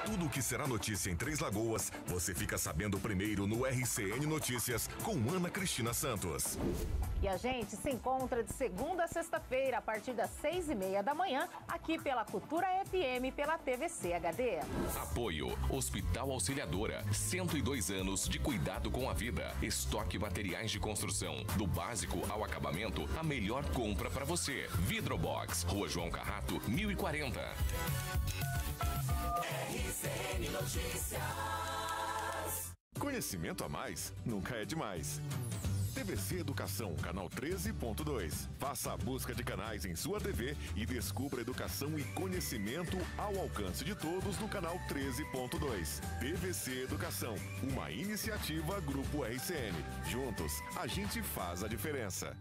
Tudo o que será notícia em Três Lagoas, você fica sabendo primeiro no RCN Notícias com Ana Cristina Santos. E a gente se encontra de segunda a sexta-feira, a partir das 6h30 da manhã, aqui pela Cultura FM, pela TVC HD. Apoio Hospital Auxiliadora, 102 anos de cuidado com a vida. Estoque materiais de construção, do básico ao acabamento, a melhor compra para você. Vidrobox, Rua João Carrato, 1040. RCN Notícias. Conhecimento a mais nunca é demais. TVC Educação, canal 13.2. Faça a busca de canais em sua TV e descubra educação e conhecimento ao alcance de todos no canal 13.2. TVC Educação, uma iniciativa Grupo RCN. Juntos, a gente faz a diferença.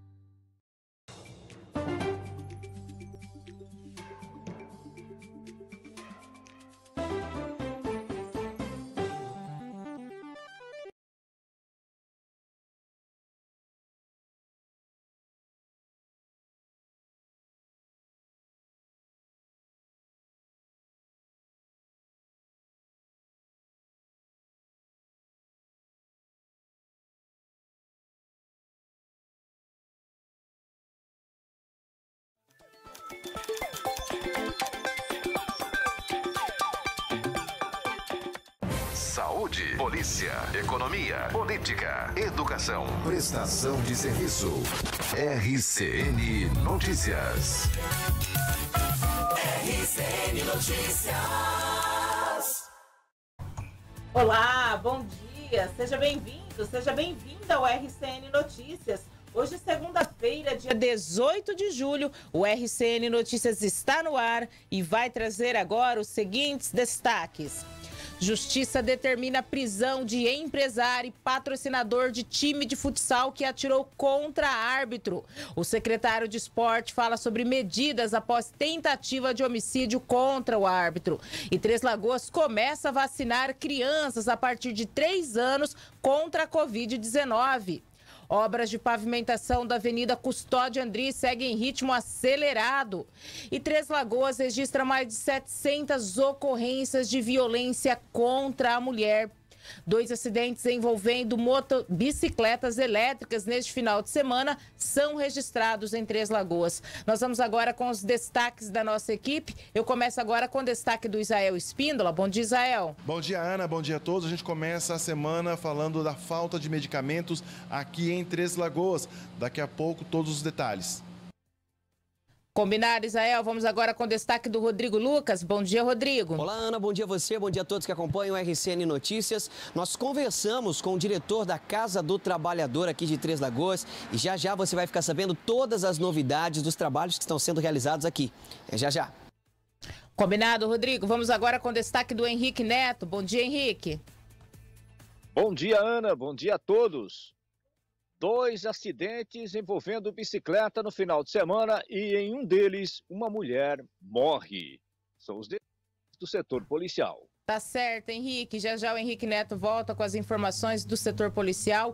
Saúde, polícia, economia, política, educação, prestação de serviço. RCN Notícias. RCN Notícias. Olá, bom dia. Seja bem-vindo, seja bem-vinda ao RCN Notícias. Hoje, segunda-feira, dia 18 de julho, o RCN Notícias está no ar e vai trazer agora os seguintes destaques. Justiça determina a prisão de empresário e patrocinador de time de futsal que atirou contra árbitro. O secretário de Esporte fala sobre medidas após tentativa de homicídio contra o árbitro. E Três Lagoas começa a vacinar crianças a partir de 3 anos contra a Covid-19. Obras de pavimentação da Avenida Custódio André seguem em ritmo acelerado. E Três Lagoas registra mais de 700 ocorrências de violência contra a mulher. 2 acidentes envolvendo bicicletas elétricas neste final de semana são registrados em Três Lagoas. Nós vamos agora com os destaques da nossa equipe. Eu começo agora com o destaque do Isael Espíndola. Bom dia, Isael. Bom dia, Ana. Bom dia a todos. A gente começa a semana falando da falta de medicamentos aqui em Três Lagoas. Daqui a pouco, todos os detalhes. Combinado, Isael. Vamos agora com o destaque do Rodrigo Lucas. Bom dia, Rodrigo. Olá, Ana. Bom dia a você. Bom dia a todos que acompanham o RCN Notícias. Nós conversamos com o diretor da Casa do Trabalhador aqui de Três Lagoas e já já você vai ficar sabendo todas as novidades dos trabalhos que estão sendo realizados aqui. Já já. Combinado, Rodrigo. Vamos agora com o destaque do Henrique Neto. Bom dia, Henrique. Bom dia, Ana. Bom dia a todos. 2 acidentes envolvendo bicicleta no final de semana e em um deles uma mulher morre. São os detalhes do setor policial. Tá certo, Henrique. Já já o Henrique Neto volta com as informações do setor policial.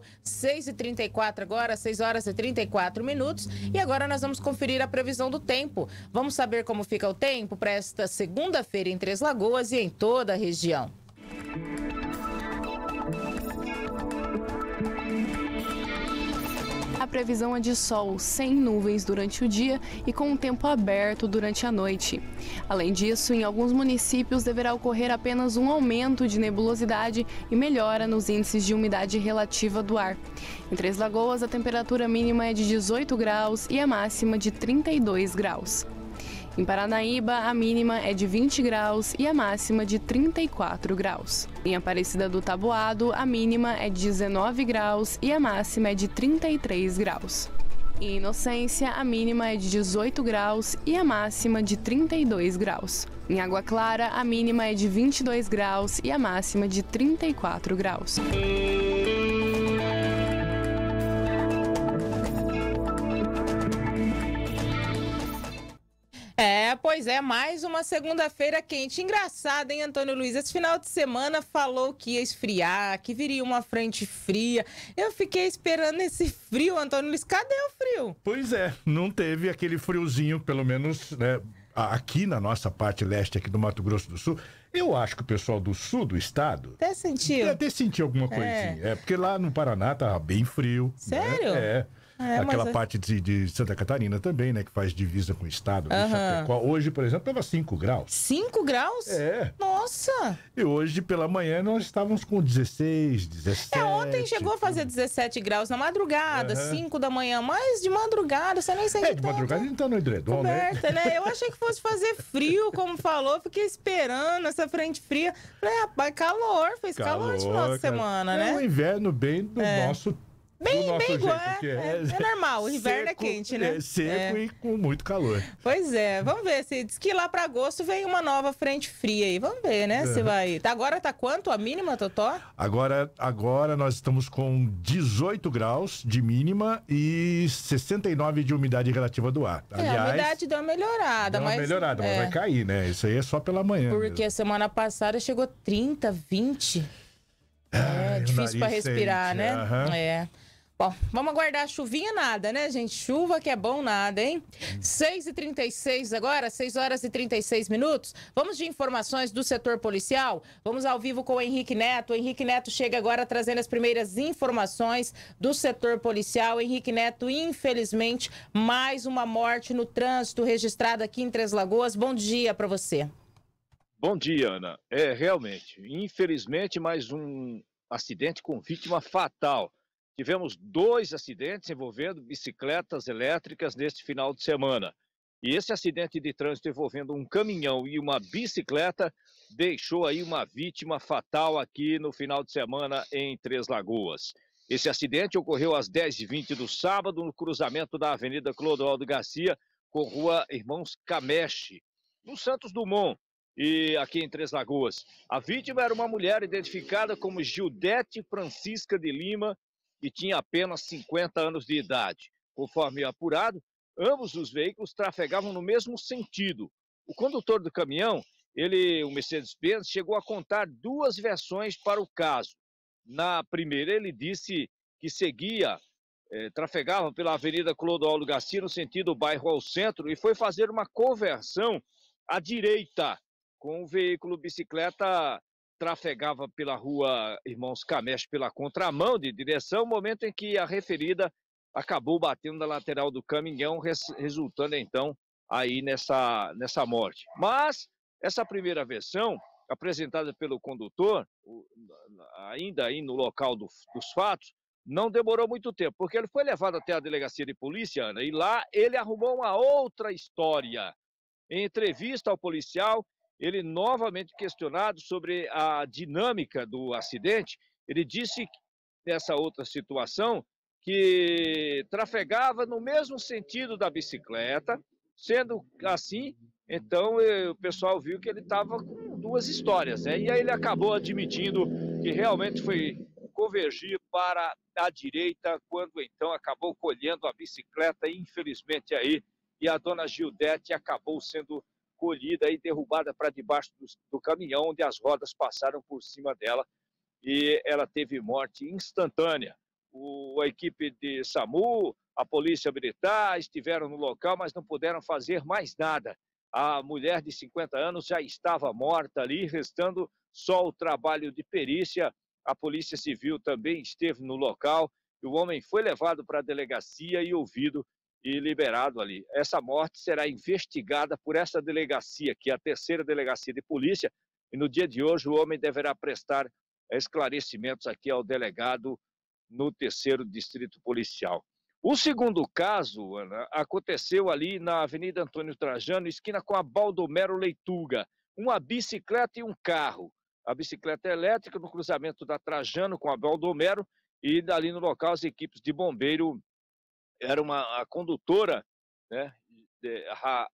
6h34 agora, 6h34. E agora nós vamos conferir a previsão do tempo. Vamos saber como fica o tempo para esta segunda-feira em Três Lagoas e em toda a região. A previsão é de sol, sem nuvens durante o dia e com o tempo aberto durante a noite. Além disso, em alguns municípios deverá ocorrer apenas um aumento de nebulosidade e melhora nos índices de umidade relativa do ar. Em Três Lagoas, a temperatura mínima é de 18 graus e a máxima de 32 graus. Em Paranaíba, a mínima é de 20 graus e a máxima de 34 graus. Em Aparecida do Taboado, a mínima é de 19 graus e a máxima é de 33 graus. Em Inocência, a mínima é de 18 graus e a máxima de 32 graus. Em Água Clara, a mínima é de 22 graus e a máxima de 34 graus. Pois é, mais uma segunda-feira quente. Engraçado, hein, Antônio Luiz? Esse final de semana falou que ia esfriar, que viria uma frente fria. Eu fiquei esperando esse frio, Antônio Luiz. Cadê o frio? Pois é, não teve aquele friozinho, pelo menos, né, aqui na nossa parte leste aqui do Mato Grosso do Sul. Eu acho que o pessoal do sul do estado... Até sentiu. Até sentiu alguma coisinha. Porque lá no Paraná tava bem frio. Sério? Né? Aquela parte de Santa Catarina também, né? Que faz divisa com o estado. Chapecó. Hoje, por exemplo, tava 5 graus. 5 graus? Nossa! E hoje, pela manhã, nós estávamos com 16, 17. Ontem chegou a fazer 17 graus na madrugada, 5 da manhã. Mas de madrugada, você nem sente de madrugada a gente tá no edredom, coberta, né? Eu achei que fosse fazer frio, como falou. Fiquei esperando essa frente fria. Falei, rapaz, calor. Fez calor esse final de semana, né? É um inverno bem do nosso... Bem igual, é normal, o inverno é quente, né? É seco e com muito calor. Pois é, vamos ver, se diz que lá para agosto vem uma nova frente fria aí, vamos ver, né, se vai... Agora tá quanto a mínima, Totó? Agora nós estamos com 18 graus de mínima e 69 de umidade relativa do ar. Aliás, a umidade deu uma melhorada, mas vai cair, né? Isso aí é só pela manhã. Porque a semana passada chegou 30, 20. Difícil para respirar, né? Bom, vamos aguardar a chuvinha, nada, né, gente? Chuva que é bom, nada, hein? 6h36 agora, 6 horas e 36 minutos. Vamos de informações do setor policial? Vamos ao vivo com o Henrique Neto. O Henrique Neto chega agora trazendo as primeiras informações do setor policial. Henrique Neto, infelizmente, mais uma morte no trânsito registrada aqui em Três Lagoas. Bom dia para você. Bom dia, Ana. Realmente, infelizmente, mais um acidente com vítima fatal. Tivemos 2 acidentes envolvendo bicicletas elétricas neste final de semana. E esse acidente de trânsito envolvendo um caminhão e uma bicicleta deixou aí uma vítima fatal aqui no final de semana em Três Lagoas. Esse acidente ocorreu às 10h20 do sábado no cruzamento da Avenida Clodoaldo Garcia com Rua Irmãos Cameche, no Santos Dumont. E aqui em Três Lagoas. A vítima era uma mulher identificada como Gildete Francisca de Lima e tinha apenas 50 anos de idade. Conforme apurado, ambos os veículos trafegavam no mesmo sentido. O condutor do caminhão, o Mercedes-Benz, chegou a contar 2 versões para o caso. Na primeira, ele disse que trafegava pela Avenida Clodoaldo Garcia no sentido bairro ao centro e foi fazer uma conversão à direita, com o veículo bicicleta trafegava pela Rua Irmãos Cameche pela contramão de direção, momento em que a referida acabou batendo na lateral do caminhão, resultando então aí nessa morte. Mas essa primeira versão, apresentada pelo condutor, ainda aí no local dos fatos, não demorou muito tempo, porque ele foi levado até a delegacia de polícia, Ana, e lá ele arrumou uma outra história. Em entrevista ao policial, ele novamente questionado sobre a dinâmica do acidente, ele disse nessa outra situação que trafegava no mesmo sentido da bicicleta, sendo assim, então o pessoal viu que ele estava com 2 histórias, né? E aí ele acabou admitindo que realmente foi convergir para a direita, quando então acabou colhendo a bicicleta, infelizmente aí, e a dona Gildete acabou sendo colhida e derrubada para debaixo do caminhão, onde as rodas passaram por cima dela e ela teve morte instantânea. A equipe de SAMU, a polícia militar estiveram no local, mas não puderam fazer mais nada. A mulher de 50 anos já estava morta ali, restando só o trabalho de perícia. A Polícia Civil também esteve no local e o homem foi levado para a delegacia e ouvido e liberado ali. Essa morte será investigada por essa delegacia, que é a 3ª Delegacia de Polícia, e no dia de hoje o homem deverá prestar esclarecimentos aqui ao delegado no 3º Distrito Policial. O segundo caso, Ana, aconteceu ali na Avenida Antônio Trajano, esquina com a Baldomero Leituga, uma bicicleta e um carro. A bicicleta elétrica no cruzamento da Trajano com a Baldomero e dali no local as equipes de bombeiro era a condutora, né, a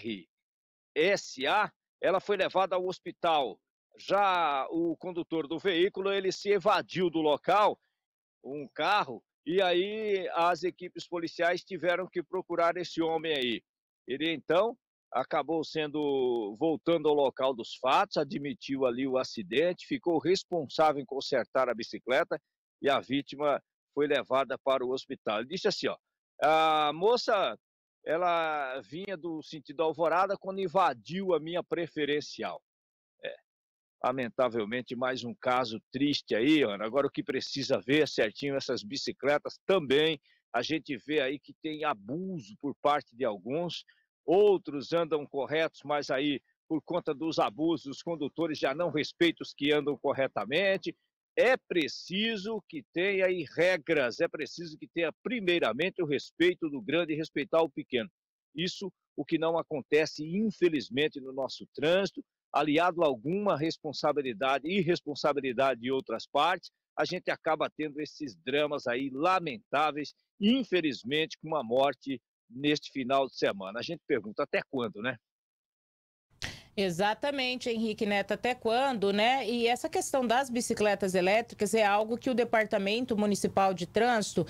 RSA, ela foi levada ao hospital. Já o condutor do veículo, ele se evadiu do local, um carro, e aí as equipes policiais tiveram que procurar esse homem aí. Ele então acabou voltando ao local dos fatos, admitiu ali o acidente, ficou responsável em consertar a bicicleta e a vítima foi levada para o hospital. Ele disse assim, ó, a moça, ela vinha do sentido Alvorada quando invadiu a minha preferencial. Lamentavelmente, mais um caso triste aí, Ana. Agora, o que precisa ver certinho essas bicicletas também, a gente vê aí que tem abuso por parte de alguns, outros andam corretos, mas aí, por conta dos abusos, os condutores já não respeitam os que andam corretamente. É preciso que tenha aí regras, é preciso que tenha primeiramente o respeito do grande e respeitar o pequeno. Isso o que não acontece, infelizmente, no nosso trânsito, aliado a alguma responsabilidade e irresponsabilidade de outras partes, a gente acaba tendo esses dramas aí lamentáveis, infelizmente, com uma morte neste final de semana. A gente pergunta até quando, né? Exatamente, Henrique Neto, até quando, né? E essa questão das bicicletas elétricas é algo que o Departamento Municipal de Trânsito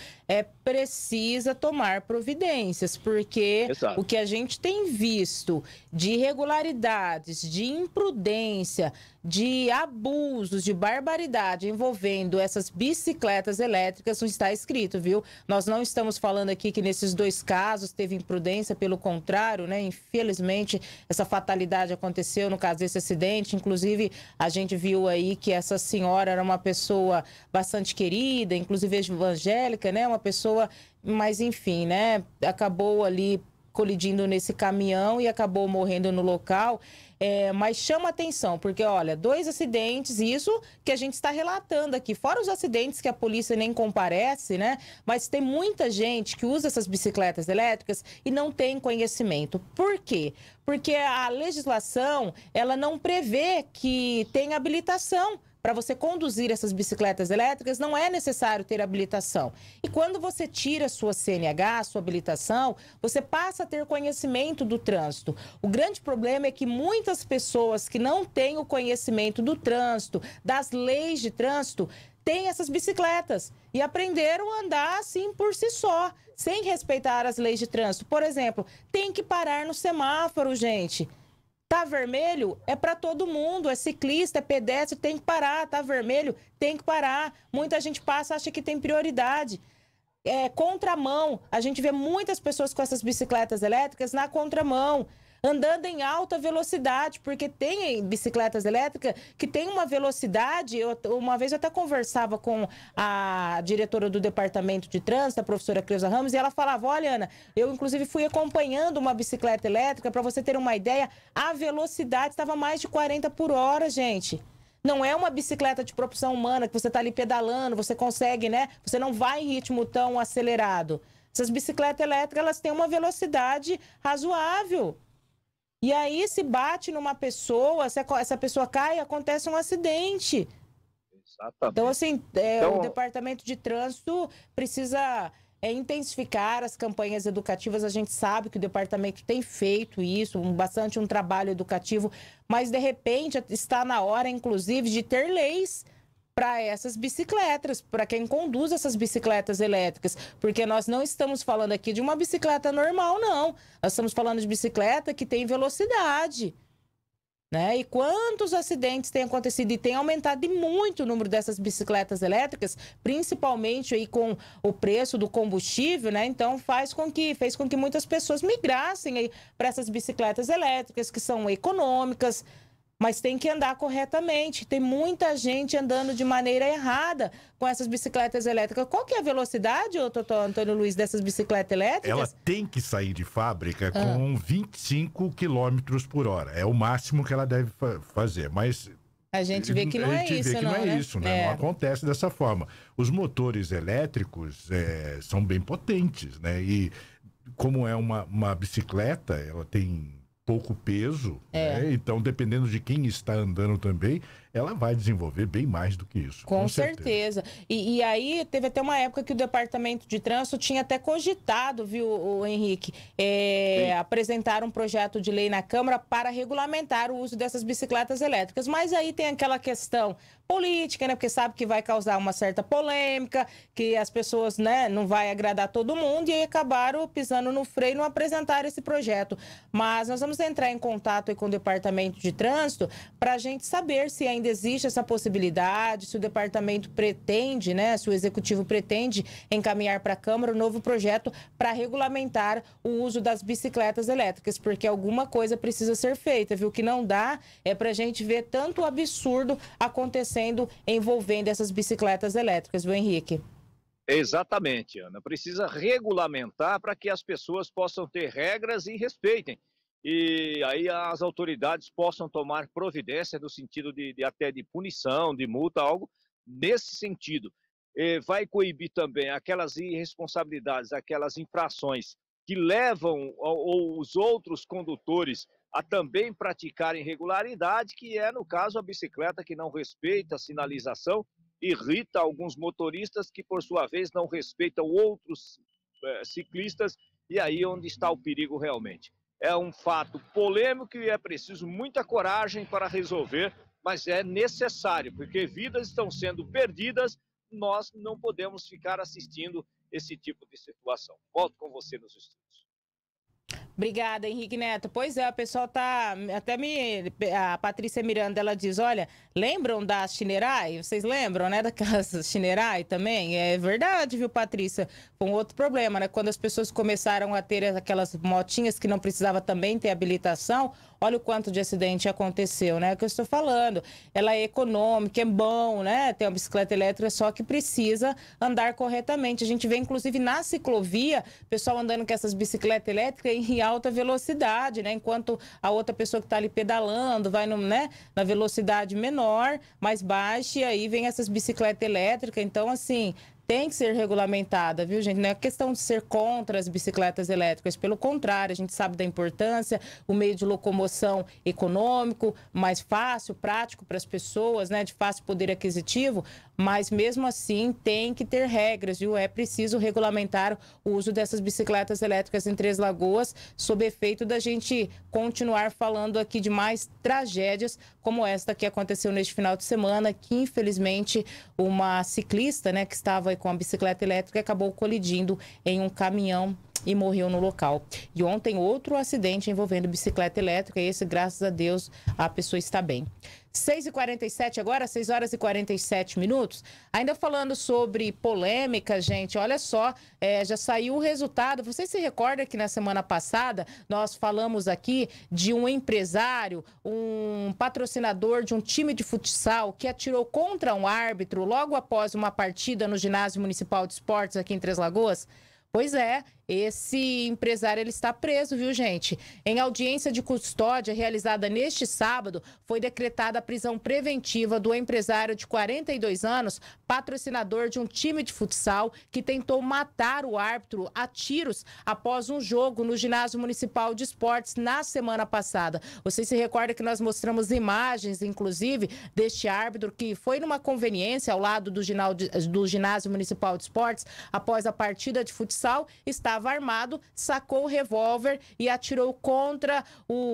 precisa tomar providências, porque o que a gente tem visto de irregularidades, de imprudência, de abusos, de barbaridade envolvendo essas bicicletas elétricas não está escrito, viu? Nós não estamos falando aqui que nesses dois casos teve imprudência, pelo contrário, né? Infelizmente, essa fatalidade aconteceu no caso desse acidente. Inclusive, a gente viu aí que essa senhora era uma pessoa bastante querida, inclusive evangélica, né? Uma pessoa, mas enfim, né? Acabou ali colidindo nesse caminhão e acabou morrendo no local. Mas chama atenção, porque, olha, 2 acidentes, isso que a gente está relatando aqui, fora os acidentes que a polícia nem comparece, né? Mas tem muita gente que usa essas bicicletas elétricas e não tem conhecimento. Por quê? Porque a legislação, ela não prevê que tem habilitação. Para você conduzir essas bicicletas elétricas, não é necessário ter habilitação. E quando você tira a sua CNH, a sua habilitação, você passa a ter conhecimento do trânsito. O grande problema é que muitas pessoas que não têm o conhecimento do trânsito, das leis de trânsito, têm essas bicicletas e aprenderam a andar assim por si só, sem respeitar as leis de trânsito. Por exemplo, tem que parar no semáforo, gente. Tá vermelho? É para todo mundo, é ciclista, é pedestre, tem que parar. Tá vermelho? Tem que parar. Muita gente passa, acha que tem prioridade. Contramão. A gente vê muitas pessoas com essas bicicletas elétricas na contramão, andando em alta velocidade, porque tem bicicletas elétricas que tem uma velocidade. Uma vez eu até conversava com a diretora do Departamento de Trânsito, a professora Cleusa Ramos, e ela falava, olha, Ana, eu inclusive fui acompanhando uma bicicleta elétrica, para você ter uma ideia, a velocidade estava mais de 40 por hora, gente. Não é uma bicicleta de propulsão humana, que você está ali pedalando, você consegue, né? Você não vai em ritmo tão acelerado. Essas bicicletas elétricas, elas têm uma velocidade razoável. E aí, se bate numa pessoa, se essa pessoa cai, acontece um acidente. Exatamente. Então, assim, o Departamento de Trânsito precisa intensificar as campanhas educativas. A gente sabe que o departamento tem feito isso, bastante um trabalho educativo, mas, de repente, está na hora, inclusive, de ter leis para essas bicicletas, para quem conduz essas bicicletas elétricas, porque nós não estamos falando aqui de uma bicicleta normal, não. Nós estamos falando de bicicleta que tem velocidade, né? E quantos acidentes têm acontecido? E tem aumentado muito o número dessas bicicletas elétricas, principalmente aí com o preço do combustível, né? Então fez com que muitas pessoas migrassem aí para essas bicicletas elétricas, que são econômicas, mas tem que andar corretamente. Tem muita gente andando de maneira errada com essas bicicletas elétricas. Qual que é a velocidade, Antônio Luiz, dessas bicicletas elétricas? Ela tem que sair de fábrica com 25 km por hora. É o máximo que ela deve fazer, mas... A gente vê que não é isso, né? Não acontece dessa forma. Os motores elétricos são bem potentes, né? E como é uma bicicleta, ela tem pouco peso, né? Então, dependendo de quem está andando também, ela vai desenvolver bem mais do que isso. Com certeza. E aí, teve até uma época que o Departamento de Trânsito tinha até cogitado, viu, o Henrique, apresentar um projeto de lei na Câmara para regulamentar o uso dessas bicicletas elétricas. Mas aí tem aquela questão política, né? Porque sabe que vai causar uma certa polêmica, que as pessoas, né, não vai agradar todo mundo, e aí acabaram pisando no freio e não apresentaram esse projeto. Mas nós vamos entrar em contato aí com o Departamento de Trânsito para a gente saber se ainda existe essa possibilidade, se o departamento pretende, né, se o executivo pretende encaminhar para a Câmara um novo projeto para regulamentar o uso das bicicletas elétricas, porque alguma coisa precisa ser feita, viu? O que não dá é para a gente ver tanto absurdo acontecendo envolvendo essas bicicletas elétricas, viu, Henrique? Exatamente, Ana. Precisa regulamentar para que as pessoas possam ter regras e respeitem. E aí as autoridades possam tomar providência no sentido até de punição, de multa, algo nesse sentido. Vai coibir também aquelas irresponsabilidades, aquelas infrações que levam os outros condutores a também praticarem irregularidade, que é, no caso, a bicicleta que não respeita a sinalização, irrita alguns motoristas que, por sua vez, não respeitam outros ciclistas, e aí é onde está o perigo realmente. É um fato polêmico e é preciso muita coragem para resolver, mas é necessário, porque vidas estão sendo perdidas, nós não podemos ficar assistindo esse tipo de situação. Volto com você nos estudos. Obrigada, Henrique Neto. Pois é, o pessoal tá... Até a Patrícia Miranda, ela diz, olha, lembram da Shinerai? Vocês lembram, né, daquelas Shinerai também? É verdade, viu, Patrícia? Foi um outro problema, né? Quando as pessoas começaram a ter aquelas motinhas que não precisava também ter habilitação, olha o quanto de acidente aconteceu, né? É o que eu estou falando. Ela é econômica, é bom, né? Ter uma bicicleta elétrica, só que precisa andar corretamente. A gente vê, inclusive, na ciclovia, o pessoal andando com essas bicicletas elétricas em alta velocidade, né? Enquanto a outra pessoa que está ali pedalando vai na velocidade menor, mais baixa, e aí vem essas bicicletas elétricas. Então, assim, tem que ser regulamentada, viu, gente? Não é questão de ser contra as bicicletas elétricas, pelo contrário, a gente sabe da importância, o meio de locomoção econômico, mais fácil, prático para as pessoas, né, de fácil poder aquisitivo, mas mesmo assim tem que ter regras, viu? É preciso regulamentar o uso dessas bicicletas elétricas em Três Lagoas, sob efeito da gente continuar falando aqui de mais tragédias como esta que aconteceu neste final de semana, que infelizmente uma ciclista, né, que estava com a bicicleta elétrica acabou colidindo em um caminhão e morreu no local. E ontem outro acidente envolvendo bicicleta elétrica, e esse, graças a Deus, a pessoa está bem. 6h47 agora, 6 horas e 47 minutos. Ainda falando sobre polêmica, gente, olha só, já saiu o resultado. Você se recorda que na semana passada nós falamos aqui de um empresário, um patrocinador de um time de futsal que atirou contra um árbitro logo após uma partida no Ginásio Municipal de Esportes aqui em Três Lagoas? Pois é, esse empresário ele está preso, viu, gente? Em audiência de custódia realizada neste sábado, foi decretada a prisão preventiva do empresário de 42 anos, patrocinador de um time de futsal, que tentou matar o árbitro a tiros após um jogo no Ginásio Municipal de Esportes na semana passada. Você se recorda que nós mostramos imagens, inclusive, deste árbitro que foi numa conveniência ao lado do Ginásio Municipal de Esportes após a partida de futsal, estava armado, sacou o revólver e atirou contra o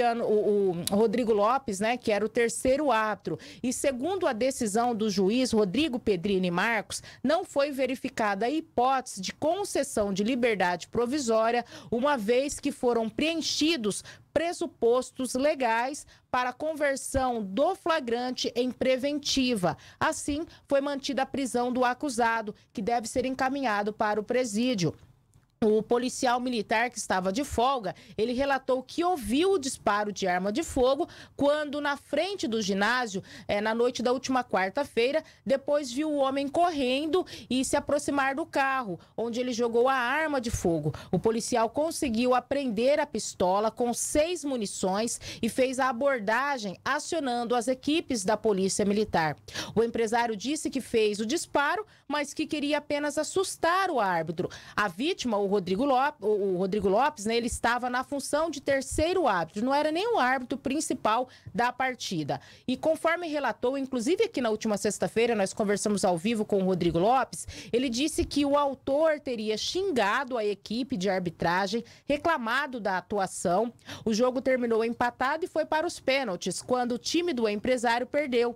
Rodrigo Lopes, né, que era o terceiro árbitro. E segundo a decisão do juiz Rodrigo Pedrini Marcos, não foi verificada a hipótese de concessão de liberdade provisória, uma vez que foram preenchidos pressupostos legais para a conversão do flagrante em preventiva. Assim, foi mantida a prisão do acusado, que deve ser encaminhado para o presídio. O policial militar que estava de folga, ele relatou que ouviu o disparo de arma de fogo quando na frente do ginásio, na noite da última quarta-feira, depois viu o homem correndo e se aproximar do carro, onde ele jogou a arma de fogo. O policial conseguiu apreender a pistola com 6 munições e fez a abordagem acionando as equipes da polícia militar. O empresário disse que fez o disparo, mas que queria apenas assustar o árbitro. A vítima, o Rodrigo Lopes, né, ele estava na função de terceiro árbitro, não era nem o árbitro principal da partida. E conforme relatou, inclusive aqui na última sexta-feira, nós conversamos ao vivo com o Rodrigo Lopes, ele disse que o autor teria xingado a equipe de arbitragem, reclamado da atuação. O jogo terminou empatado e foi para os pênaltis, quando o time do empresário perdeu.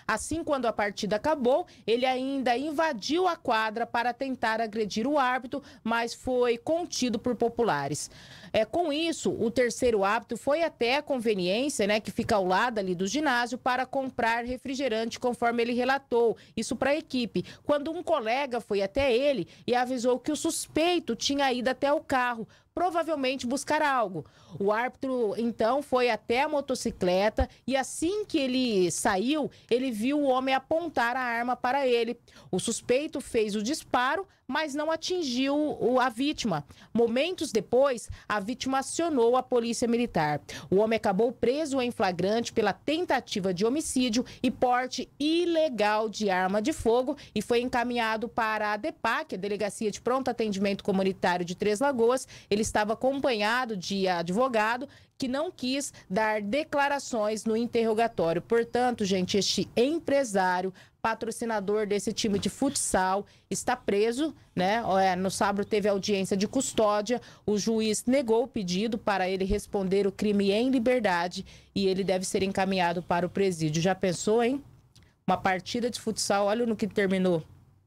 Assim, quando a partida acabou, ele ainda invadiu a quadra para tentar agredir o árbitro, mas foi contido por populares. Com isso, o terceiro árbitro foi até a conveniência, né, que fica ao lado ali do ginásio, para comprar refrigerante, conforme ele relatou, isso para a equipe. Quando um colega foi até ele e avisou que o suspeito tinha ido até o carro, provavelmente buscar algo. O árbitro, então, foi até a motocicleta e assim que ele saiu, ele viu o homem apontar a arma para ele. O suspeito fez o disparo, mas não atingiu a vítima. Momentos depois, a vítima acionou a polícia militar. O homem acabou preso em flagrante pela tentativa de homicídio e porte ilegal de arma de fogo e foi encaminhado para a DEPAC, a Delegacia de Pronto Atendimento Comunitário de Três Lagoas. Ele estava acompanhado de advogado que não quis dar declarações no interrogatório. Portanto, gente, este empresário, patrocinador desse time de futsal, está preso, né? No sábado teve audiência de custódia, o juiz negou o pedido para ele responder o crime em liberdade e ele deve ser encaminhado para o presídio. Já pensou, hein? Uma partida de futsal, olha no que terminou.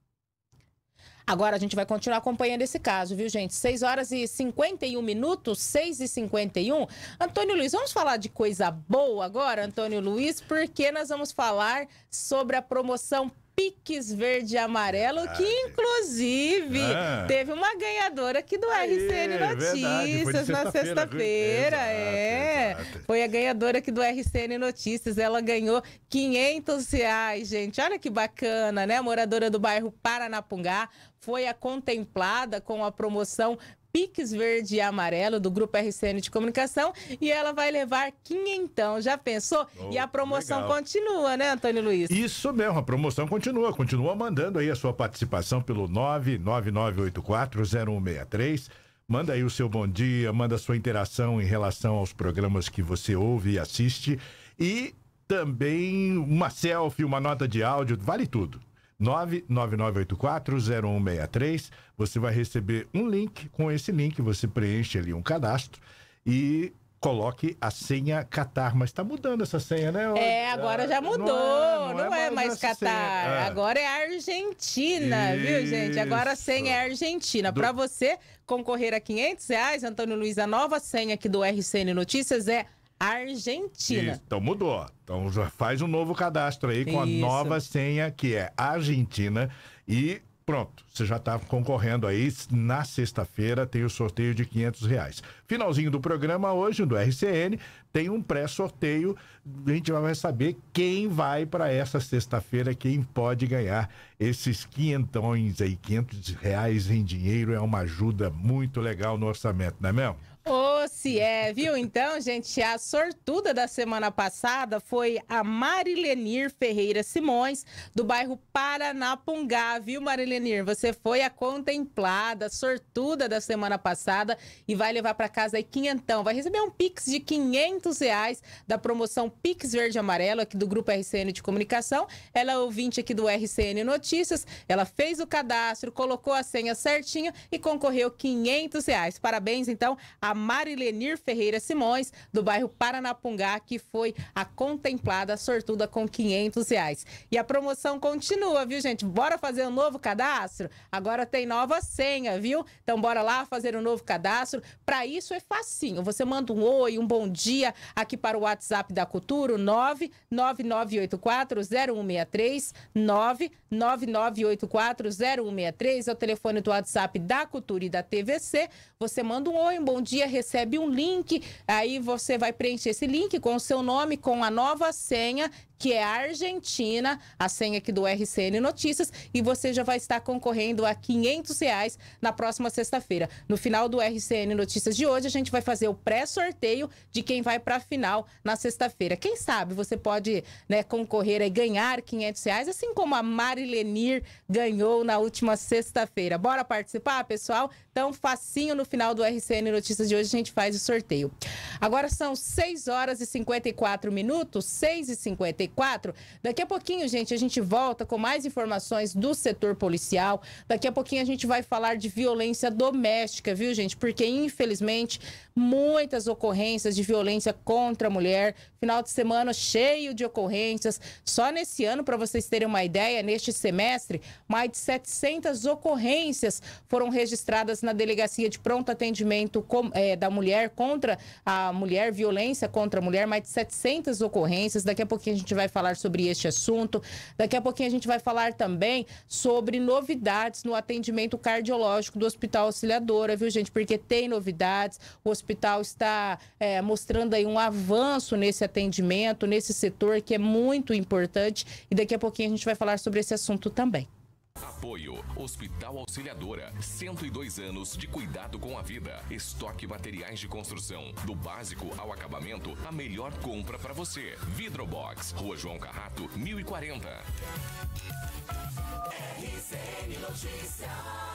Agora a gente vai continuar acompanhando esse caso, viu, gente? 6 horas e 51 minutos, 6h51. Antônio Luiz, vamos falar de coisa boa agora, Antônio Luiz, porque nós vamos falar sobre a promoção Pix Verde e Amarelo, que inclusive teve uma ganhadora aqui do RCN Notícias na sexta-feira. Foi a ganhadora aqui do RCN Notícias. Ela ganhou R$500, gente. Olha que bacana, né? A moradora do bairro Paranapungá foi a contemplada com a promoção Pix Verde e Amarelo do Grupo RCN de Comunicação e ela vai levar quinhentão. Já pensou? E a promoção continua, né, Antônio Luiz? Isso mesmo, a promoção continua. Continua mandando aí a sua participação pelo 999840163. Manda aí o seu bom dia, manda a sua interação em relação aos programas que você ouve e assiste. E também uma selfie, uma nota de áudio, vale tudo. 999840163. Você vai receber um link. Com esse link você preenche ali um cadastro e coloque a senha Catar. Mas tá mudando essa senha, né? Agora já mudou. Não é mais Catar. Agora é Argentina, viu, gente? Agora a senha é Argentina. Para você concorrer a R$500, Antônio Luiz, a nova senha aqui do RCN Notícias é Argentina. Isso, então mudou. Então já faz um novo cadastro aí com a nova senha, que é Argentina. E pronto, você já está concorrendo aí. Na sexta-feira tem o sorteio de R$500. Finalzinho do programa hoje, do RCN, tem um pré-sorteio. A gente vai saber quem vai para essa sexta-feira, quem pode ganhar esses quinhentões aí, R$500 em dinheiro. É uma ajuda muito legal no orçamento, não é mesmo? Se viu? Então, gente, a sortuda da semana passada foi a Marilenir Ferreira Simões, do bairro Paranapungá, viu, Marilenir? Você foi a contemplada, sortuda da semana passada e vai levar para casa aí quinhentão. Vai receber um Pix de R$500 da promoção Pix Verde e Amarelo aqui do Grupo RCN de Comunicação. Ela é ouvinte aqui do RCN Notícias, ela fez o cadastro, colocou a senha certinha e concorreu R$500. Parabéns, então, a Marilenir Ferreira Simões, do bairro Paranapungá, que foi a contemplada, sortuda com R$500. E a promoção continua, viu, gente? Bora fazer um novo cadastro? Agora tem nova senha, viu? Então bora lá fazer um novo cadastro. Para isso é facinho. Você manda um oi, um bom dia aqui para o WhatsApp da Cultura, 999840163, 999840163, é o telefone do WhatsApp da Cultura e da TVC. Você manda um oi, um bom dia, recebe um link, aí você vai preencher esse link com o seu nome, com a nova senha, que é Argentina, a senha aqui do RCN Notícias, e você já vai estar concorrendo a R$500 na próxima sexta-feira. No final do RCN Notícias de hoje, a gente vai fazer o pré-sorteio de quem vai para a final na sexta-feira. Quem sabe você pode, né, concorrer e ganhar R$500, assim como a Marilenir ganhou na última sexta-feira. Bora participar, pessoal? Então, facinho, no final do RCN Notícias de hoje, a gente faz o sorteio. Agora são 6 horas e 54 minutos, 6h54. 44. Daqui a pouquinho, gente, a gente volta com mais informações do setor policial. Daqui a pouquinho a gente vai falar de violência doméstica, viu, gente? Porque, infelizmente, muitas ocorrências de violência contra a mulher. Final de semana cheio de ocorrências. Só nesse ano, para vocês terem uma ideia, neste semestre, mais de 700 ocorrências foram registradas na Delegacia de Pronto Atendimento da Mulher contra a mulher, violência contra a mulher, mais de 700 ocorrências. Daqui a pouquinho a gente vai falar sobre este assunto. Daqui a pouquinho a gente vai falar também sobre novidades no atendimento cardiológico do Hospital Auxiliadora, viu, gente? Porque tem novidades. O hospital está mostrando aí um avanço nesse atendimento, nesse setor que é muito importante. E daqui a pouquinho a gente vai falar sobre esse assunto também. Apoio Hospital Auxiliadora, 102 anos de cuidado com a vida. Estoque materiais de construção, do básico ao acabamento, a melhor compra para você. Vidrobox, Rua João Carrato, 1040. RCN Notícias.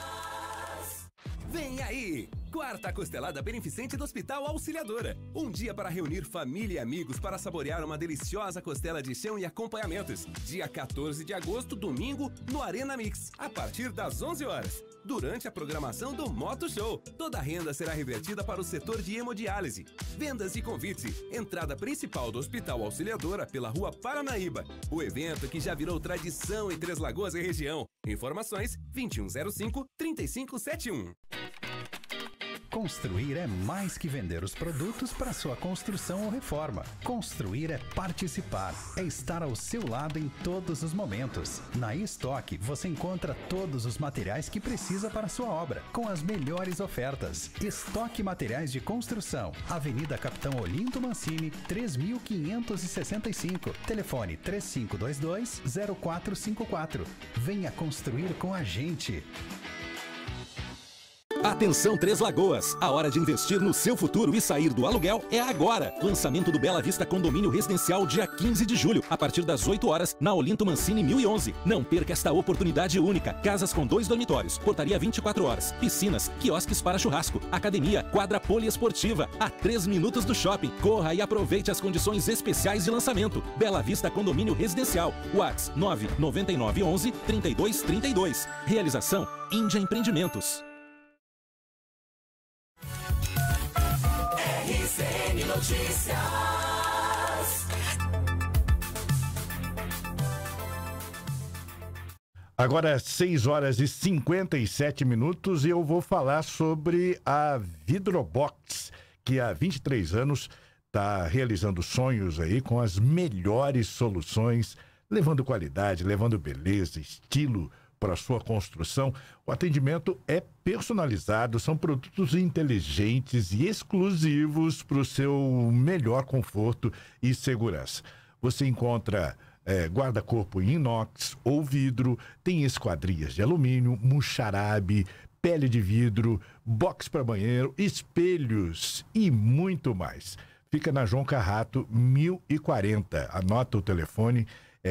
Vem aí! Quarta Costelada Beneficente do Hospital Auxiliadora. Um dia para reunir família e amigos para saborear uma deliciosa costela de chão e acompanhamentos. Dia 14 de agosto, domingo, no Arena Mix, a partir das 11 horas. Durante a programação do Moto Show, toda a renda será revertida para o setor de hemodiálise. Vendas e convites. Entrada principal do Hospital Auxiliadora pela Rua Paranaíba. O evento que já virou tradição em Três Lagoas e região. Informações 2105-3571. Construir é mais que vender os produtos para sua construção ou reforma. Construir é participar, é estar ao seu lado em todos os momentos. Na estoque você encontra todos os materiais que precisa para sua obra, com as melhores ofertas. Estoque Materiais de Construção, Avenida Capitão Olinto Mancini, 3565. Telefone 3522-0454. Venha construir com a gente. Atenção Três Lagoas, a hora de investir no seu futuro e sair do aluguel é agora. Lançamento do Bela Vista Condomínio Residencial dia 15 de julho, a partir das 8 horas, na Olinto Mancini 1011. Não perca esta oportunidade única. Casas com 2 dormitórios, portaria 24 horas, piscinas, quiosques para churrasco, academia, quadra poliesportiva, a 3 minutos do shopping. Corra e aproveite as condições especiais de lançamento. Bela Vista Condomínio Residencial, WhatsApp 99911 3232. Realização Índia Empreendimentos. RCN Notícias. Agora 6 horas e 57 minutos e eu vou falar sobre a Vidrobox, que há 23 anos está realizando sonhos aí com as melhores soluções, levando qualidade, levando beleza, estilo para a sua construção. O atendimento é personalizado, são produtos inteligentes e exclusivos para o seu melhor conforto e segurança. Você encontra guarda-corpo em inox ou vidro, tem esquadrias de alumínio, muxarabe, pele de vidro, box para banheiro, espelhos e muito mais. Fica na João Carrato, 1040. Anota o telefone,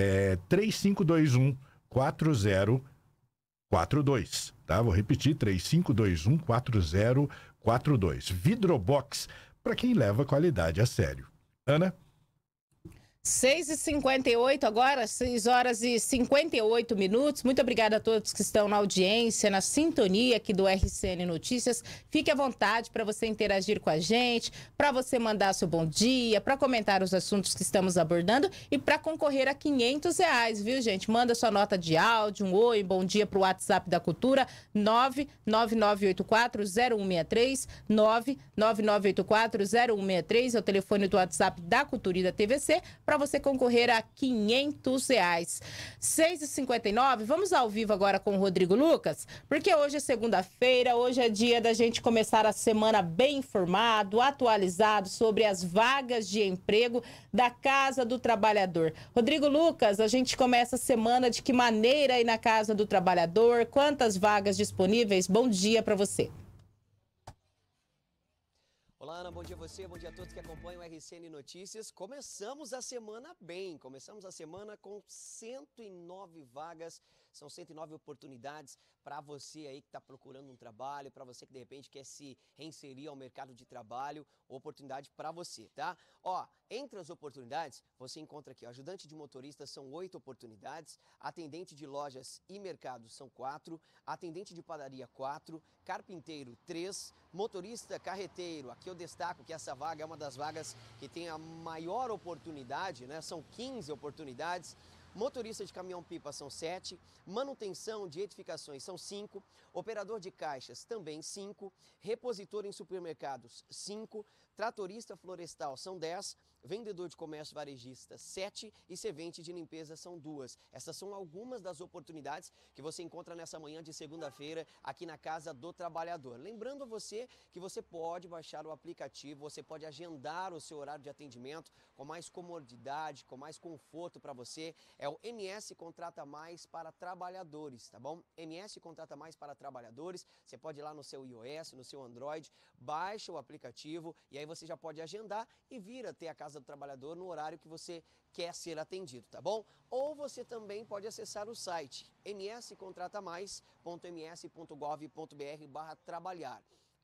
3521-4042, tá? Vou repetir, 3521-4042. Vidrobox, para quem leva qualidade a sério. Ana? 6h58 agora, 6 horas e 58 minutos. Muito obrigada a todos que estão na audiência, na sintonia aqui do RCN Notícias. Fique à vontade para você interagir com a gente, para você mandar seu bom dia, para comentar os assuntos que estamos abordando e para concorrer a R$500, viu, gente? Manda sua nota de áudio, um oi, bom dia para o WhatsApp da Cultura, 999840163, 999840163, é o telefone do WhatsApp da Cultura e da TVC, para você concorrer a R$500. 6h59, vamos ao vivo agora com o Rodrigo Lucas, porque hoje é segunda-feira, hoje é dia da gente começar a semana bem informado, atualizado sobre as vagas de emprego da Casa do Trabalhador. Rodrigo Lucas, a gente começa a semana de que maneira aí na Casa do Trabalhador? Quantas vagas disponíveis? Bom dia para você. Olá, Ana, bom dia a você, bom dia a todos que acompanham o RCN Notícias. Começamos a semana bem, começamos a semana com 109 vagas São 109 oportunidades para você aí que está procurando um trabalho, para você que de repente quer se reinserir ao mercado de trabalho, oportunidade para você, tá? Ó, entre as oportunidades, você encontra aqui, ó, ajudante de motorista são 8 oportunidades, atendente de lojas e mercados são 4, atendente de padaria 4, carpinteiro 3, motorista carreteiro, aqui eu destaco que essa vaga é uma das vagas que tem a maior oportunidade, né? São 15 oportunidades. Motorista de caminhão-pipa são 7, manutenção de edificações são 5, operador de caixas também 5, repositor em supermercados 5, tratorista florestal são 10, vendedor de comércio varejista 7 e servente de limpeza são 2. Essas são algumas das oportunidades que você encontra nessa manhã de segunda-feira aqui na Casa do Trabalhador. Lembrando a você que você pode baixar o aplicativo, você pode agendar o seu horário de atendimento com mais comodidade, com mais conforto para você. É o MS Contrata Mais para Trabalhadores, tá bom? MS Contrata Mais para Trabalhadores. Você pode ir lá no seu iOS, no seu Android, baixa o aplicativo e aí você já pode agendar e vir até a Casa do Trabalhador no horário que você quer ser atendido, tá bom? Ou você também pode acessar o site mscontratamais.ms.gov.br/trabalhar.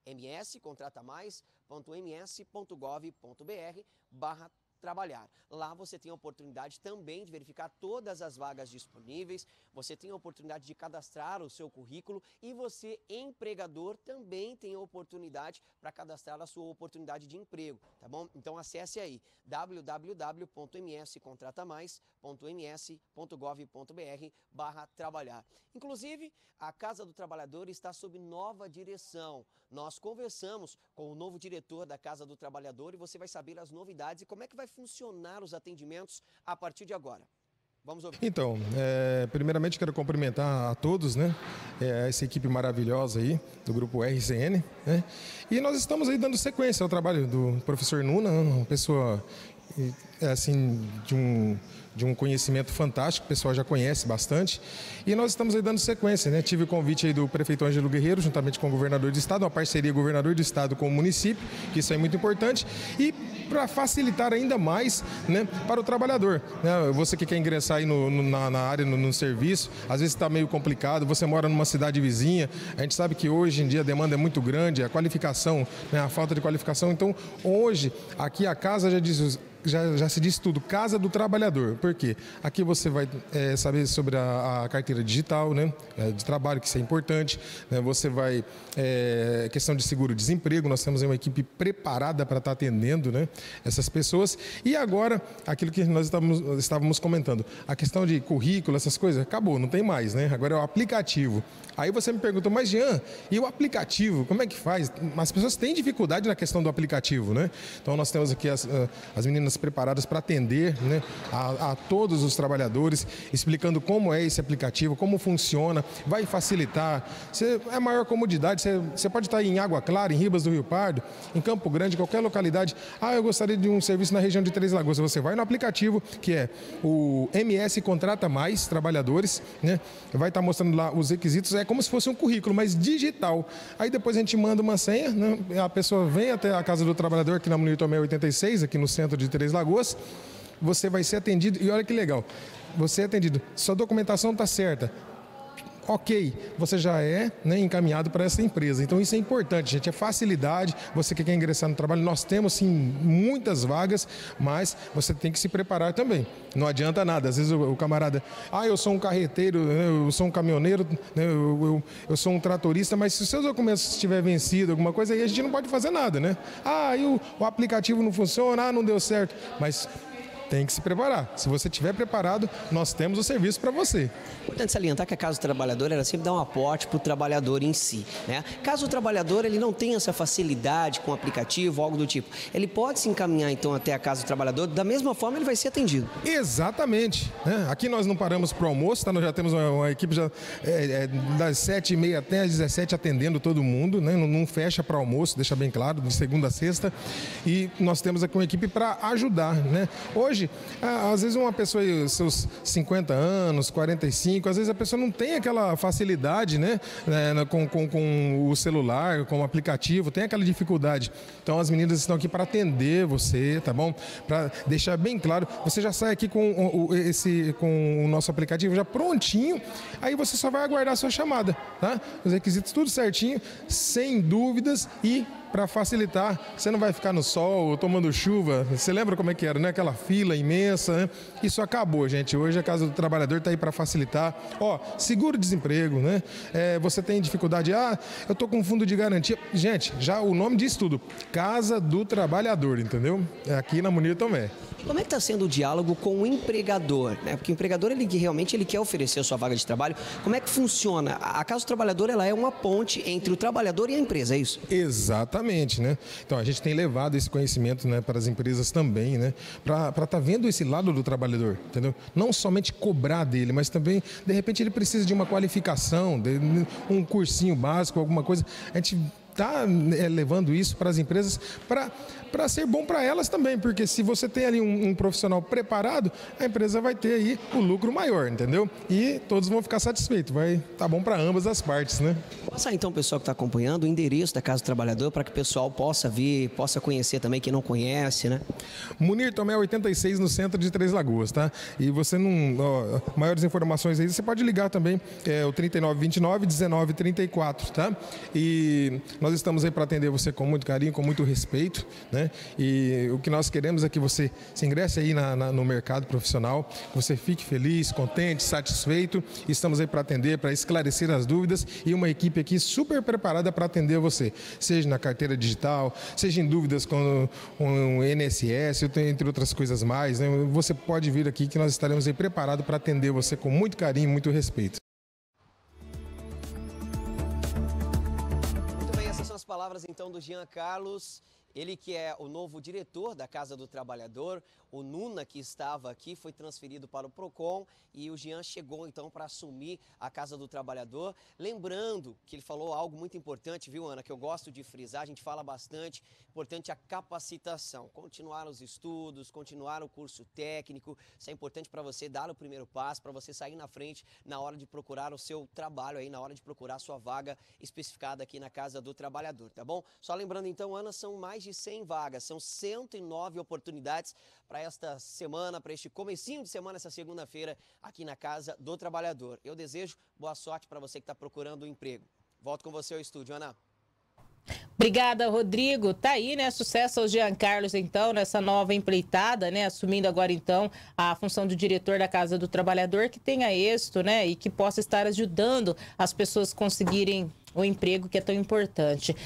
mscontratamais.ms.gov.br/trabalhar. Lá você tem a oportunidade também de verificar todas as vagas disponíveis, você tem a oportunidade de cadastrar o seu currículo e você, empregador, também tem a oportunidade para cadastrar a sua oportunidade de emprego, tá bom? Então acesse aí www.mscontratamais.ms.gov.br/trabalhar. Inclusive, a Casa do Trabalhador está sob nova direção. Nós conversamos com o novo diretor da Casa do Trabalhador e você vai saber as novidades e como é que vai funcionar os atendimentos a partir de agora. Vamos ouvir. Então, primeiramente quero cumprimentar a todos, né? Essa equipe maravilhosa aí do grupo RCN, né? E nós estamos aí dando sequência ao trabalho do professor Nuna, uma pessoa assim de um conhecimento fantástico, o pessoal já conhece bastante, e nós estamos aí dando sequência, né? Tive o convite aí do prefeito Ângelo Guerreiro, juntamente com o governador do estado, uma parceria governador do estado com o município, que isso é muito importante, e para facilitar ainda mais, né, para o trabalhador, né? Você que quer ingressar aí na área, no serviço, às vezes está meio complicado, você mora numa cidade vizinha, a gente sabe que hoje em dia a demanda é muito grande, a qualificação, né, a falta de qualificação, então hoje aqui a casa já diz... Já se diz tudo, Casa do Trabalhador. Por quê? Aqui você vai saber sobre a carteira digital, né, de trabalho, que isso é importante. Né, você vai... questão de seguro-desemprego, nós temos uma equipe preparada para estar atendendo, né, essas pessoas. E agora, aquilo que nós estávamos comentando, a questão de currículo, essas coisas, acabou, não tem mais, né? Agora é o aplicativo. Aí você me pergunta, mas Jean, e o aplicativo, como é que faz? As pessoas têm dificuldade na questão do aplicativo, né? Então nós temos aqui as meninas preparadas para atender, né, a todos os trabalhadores, explicando como é esse aplicativo, como funciona, vai facilitar, é maior comodidade, você pode estar em Água Clara, em Ribas do Rio Pardo, em Campo Grande, qualquer localidade. Eu gostaria de um serviço na região de Três Lagoas. Você vai no aplicativo, que é o MS Contrata Mais Trabalhadores, né, vai estar mostrando lá os requisitos, é como se fosse um currículo, mas digital. Aí depois a gente manda uma senha, né, a pessoa vem até a Casa do Trabalhador, aqui na Munir Tomé 86, aqui no centro de Três Lagoas, você vai ser atendido, e olha que legal, você é atendido, sua documentação está certa, ok, você já é, né, encaminhado para essa empresa. Então isso é importante, gente, é facilidade. Você que quer ingressar no trabalho, nós temos sim muitas vagas, mas você tem que se preparar também. Não adianta nada, às vezes o camarada, eu sou um carreteiro, eu sou um caminhoneiro, eu sou um tratorista, mas se os seus documentos estiver vencido, alguma coisa, aí a gente não pode fazer nada, né? E o aplicativo não funciona, não deu certo, mas tem que se preparar. Se você estiver preparado, nós temos o serviço para você. Importante salientar que a Casa do Trabalhador, ela sempre dá um aporte para o trabalhador em si, né? Caso o trabalhador ele não tenha essa facilidade com o aplicativo, algo do tipo, ele pode se encaminhar então até a Casa do Trabalhador, da mesma forma ele vai ser atendido. Exatamente, né? Aqui nós não paramos para o almoço, tá? Nós já temos uma equipe já, das 7h30 até às 17h atendendo todo mundo, né? Não fecha para almoço, deixa bem claro, de segunda a sexta, e nós temos aqui uma equipe para ajudar, né? Hoje hoje, às vezes uma pessoa aí, seus 50 anos, 45, às vezes a pessoa não tem aquela facilidade, né, com o celular, com o aplicativo, tem aquela dificuldade. Então as meninas estão aqui para atender você, tá bom? Para deixar bem claro, você já sai aqui com o nosso aplicativo já prontinho, aí você só vai aguardar a sua chamada, tá? Os requisitos tudo certinho, sem dúvidas e para facilitar, você não vai ficar no sol, tomando chuva. Você lembra como é que era, né? Aquela fila imensa, né? Isso acabou, gente. Hoje a Casa do Trabalhador está aí para facilitar. Ó, seguro-desemprego, né? Você tem dificuldade, eu tô com fundo de garantia. Gente, já o nome diz tudo. Casa do Trabalhador, entendeu? É aqui na Munir Tomé. E como é que está sendo o diálogo com o empregador, né? Porque o empregador, ele realmente quer oferecer a sua vaga de trabalho. Como é que funciona? A Casa do Trabalhador, ela é uma ponte entre o trabalhador e a empresa, é isso? Exatamente, né? Então, a gente tem levado esse conhecimento, né, para as empresas também, né? Para estar vendo esse lado do trabalhador, entendeu? Não somente cobrar dele, mas também, de repente, ele precisa de uma qualificação, de um cursinho básico, alguma coisa. A gente está levando isso para as empresas para ser bom para elas também, porque se você tem ali um profissional preparado, a empresa vai ter aí o lucro maior, entendeu? E todos vão ficar satisfeitos, vai estar bom para ambas as partes, né? Passa então, o pessoal que está acompanhando, o endereço da Casa do Trabalhador para que o pessoal possa vir, possa conhecer também quem não conhece, né? Munir Tomé 86 no centro de Três Lagoas, tá? E você maiores informações aí, você pode ligar também, o 3929-1934, tá? E nós estamos aí para atender você com muito carinho, com muito respeito, né? E o que nós queremos é que você se ingresse aí no mercado profissional, que você fique feliz, contente, satisfeito. Estamos aí para atender, para esclarecer as dúvidas e uma equipe aqui super preparada para atender você, seja na carteira digital, seja em dúvidas com o INSS, entre outras coisas mais, né? Você pode vir aqui que nós estaremos aí preparados para atender você com muito carinho, muito respeito. As palavras então do Jean Carlos, ele que é o novo diretor da Casa do Trabalhador. O Nuna, que estava aqui, foi transferido para o Procon e o Jean chegou então para assumir a Casa do Trabalhador. Lembrando que ele falou algo muito importante, viu, Ana, que eu gosto de frisar, a gente fala bastante, importante a capacitação, continuar os estudos, continuar o curso técnico. Isso é importante para você dar o primeiro passo, para você sair na frente na hora de procurar o seu trabalho aí, na hora de procurar a sua vaga especificada aqui na Casa do Trabalhador, tá bom? Só lembrando então, Ana, são mais de 100 vagas, são 109 oportunidades para esta semana, para este comecinho de semana, essa segunda-feira, aqui na Casa do Trabalhador. Eu desejo boa sorte para você que está procurando um emprego. Volto com você ao estúdio, Ana. Obrigada, Rodrigo. Tá aí, né? Sucesso ao Jean Carlos, então, nessa nova empreitada, né? Assumindo agora, então, a função de diretor da Casa do Trabalhador, que tenha êxito, né? E que possa estar ajudando as pessoas a conseguirem o emprego que é tão importante.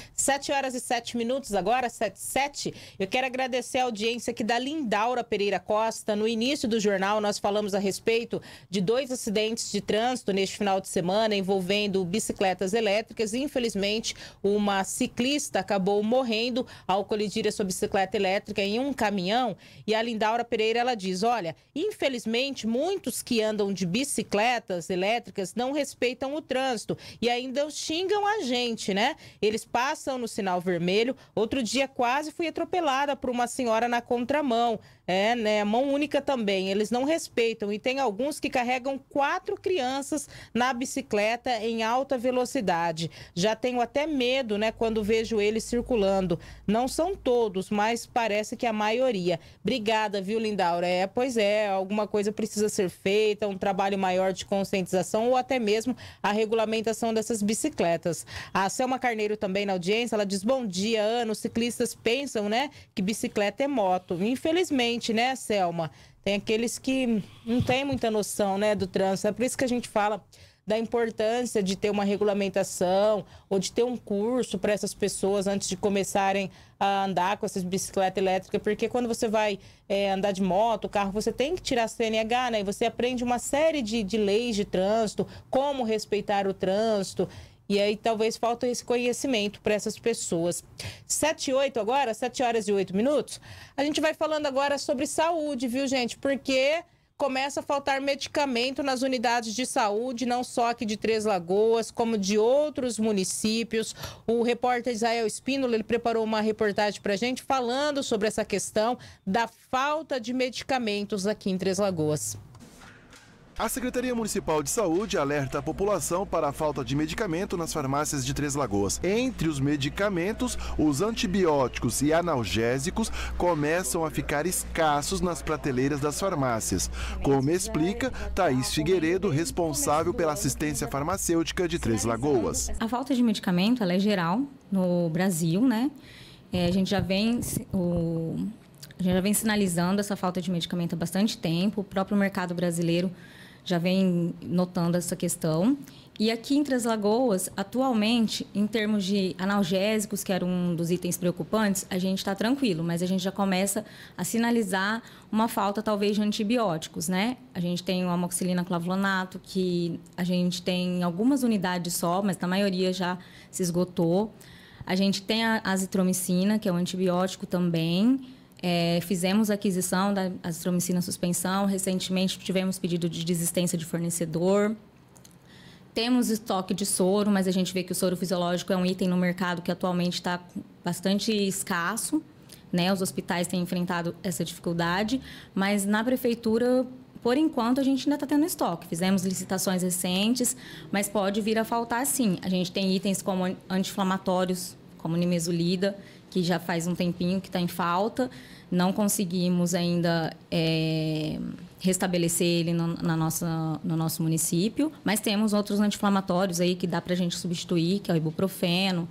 7h07 agora, 7h07. Eu quero agradecer a audiência aqui da Lindaura Pereira Costa. No início do jornal, nós falamos a respeito de 2 acidentes de trânsito neste final de semana envolvendo bicicletas elétricas. Infelizmente, uma ciclista acabou morrendo ao colidir a sua bicicleta elétrica em um caminhão. E a Lindaura Pereira, ela diz, olha, infelizmente, muitos que andam de bicicletas elétricas não respeitam o trânsito e ainda xingam a gente, né? Eles passam no sinal vermelho. Outro dia quase fui atropelada por uma senhora na contramão. Né? Mão única também. Eles não respeitam. E tem alguns que carregam 4 crianças na bicicleta em alta velocidade. Já tenho até medo, né, quando vejo eles circulando. Não são todos, mas parece que a maioria. Obrigada, viu, Lindaura? Pois é, alguma coisa precisa ser feita, um trabalho maior de conscientização ou até mesmo a regulamentação dessas bicicletas. A Selma Carneiro também na audiência, ela diz, bom dia, Ana, os ciclistas pensam, né, que bicicleta é moto. Infelizmente, né, Selma? Tem aqueles que não têm muita noção, né, do trânsito. É por isso que a gente fala da importância de ter uma regulamentação ou de ter um curso para essas pessoas antes de começarem a andar com essas bicicletas elétricas, porque quando você vai andar de moto, carro, você tem que tirar a CNH, né? E você aprende uma série de leis de trânsito, como respeitar o trânsito. E aí talvez falta esse conhecimento para essas pessoas. 7h08 agora, 7h08. A gente vai falando agora sobre saúde, viu, gente? Porque começa a faltar medicamento nas unidades de saúde, não só aqui de Três Lagoas, como de outros municípios. O repórter Israel Espínola, ele preparou uma reportagem para a gente falando sobre essa questão da falta de medicamentos aqui em Três Lagoas. A Secretaria Municipal de Saúde alerta a população para a falta de medicamento nas farmácias de Três Lagoas. Entre os medicamentos, os antibióticos e analgésicos começam a ficar escassos nas prateleiras das farmácias, como explica Thaís Figueiredo, responsável pela assistência farmacêutica de Três Lagoas. A falta de medicamento ela é geral no Brasil, né? A gente já vem sinalizando essa falta de medicamento há bastante tempo. O próprio mercado brasileiro já vem notando essa questão. E aqui em Três Lagoas, atualmente, em termos de analgésicos, que era um dos itens preocupantes, a gente está tranquilo, mas a gente já começa a sinalizar uma falta, talvez, de antibióticos, né? A gente tem o amoxicilina clavulonato, que a gente tem algumas unidades só, mas na maioria já se esgotou. A gente tem a azitromicina, que é um antibiótico também. Fizemos a aquisição da azitromicina suspensão. Recentemente tivemos pedido de desistência de fornecedor. Temos estoque de soro, mas a gente vê que o soro fisiológico é um item no mercado que atualmente está bastante escasso, né? Os hospitais têm enfrentado essa dificuldade, mas na prefeitura, por enquanto, a gente ainda está tendo estoque. Fizemos licitações recentes, mas pode vir a faltar sim. A gente tem itens como anti-inflamatórios, como nimesulida, que já faz um tempinho que está em falta. Não conseguimos ainda restabelecer ele no nosso município, mas temos outros anti-inflamatórios aí que dá para a gente substituir, que é o ibuprofeno,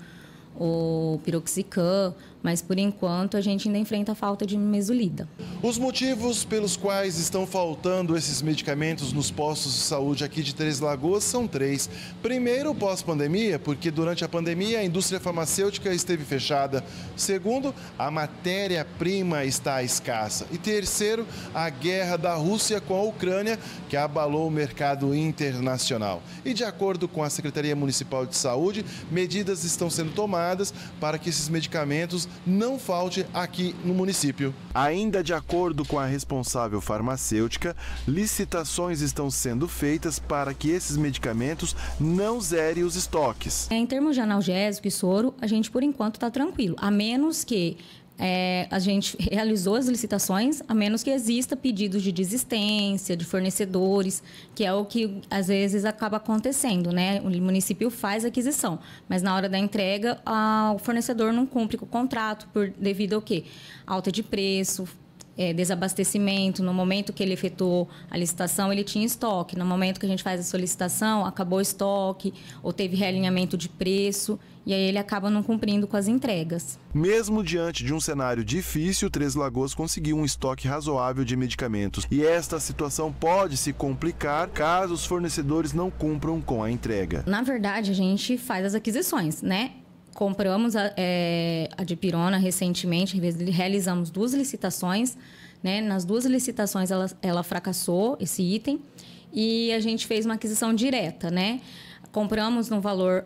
o piroxicam, mas por enquanto a gente ainda enfrenta a falta de mesulida. Os motivos pelos quais estão faltando esses medicamentos nos postos de saúde aqui de Três Lagoas são 3. Primeiro, pós-pandemia, porque durante a pandemia a indústria farmacêutica esteve fechada. Segundo, a matéria-prima está escassa. E terceiro, a guerra da Rússia com a Ucrânia, que abalou o mercado internacional. E de acordo com a Secretaria Municipal de Saúde, medidas estão sendo tomadas para que esses medicamentos não falte aqui no município. Ainda de acordo com a responsável farmacêutica, licitações estão sendo feitas para que esses medicamentos não zerem os estoques. Em termos de analgésico e soro, a gente por enquanto está tranquilo, a menos que a gente realizou as licitações, a menos que exista pedidos de desistência de fornecedores, que é o que às vezes acaba acontecendo, né? O município faz a aquisição, mas na hora da entrega o fornecedor não cumpre com o contrato devido ao quê? Alta de preço, desabastecimento. No momento que ele efetuou a licitação, ele tinha estoque. No momento que a gente faz a solicitação, acabou o estoque ou teve realinhamento de preço e aí ele acaba não cumprindo com as entregas. Mesmo diante de um cenário difícil, Três Lagoas conseguiu um estoque razoável de medicamentos. E esta situação pode se complicar caso os fornecedores não cumpram com a entrega. Na verdade, a gente faz as aquisições, né? Compramos a dipirona recentemente, realizamos 2 licitações, né? Nas 2 licitações ela fracassou, esse item, e a gente fez uma aquisição direta, né? Compramos no valor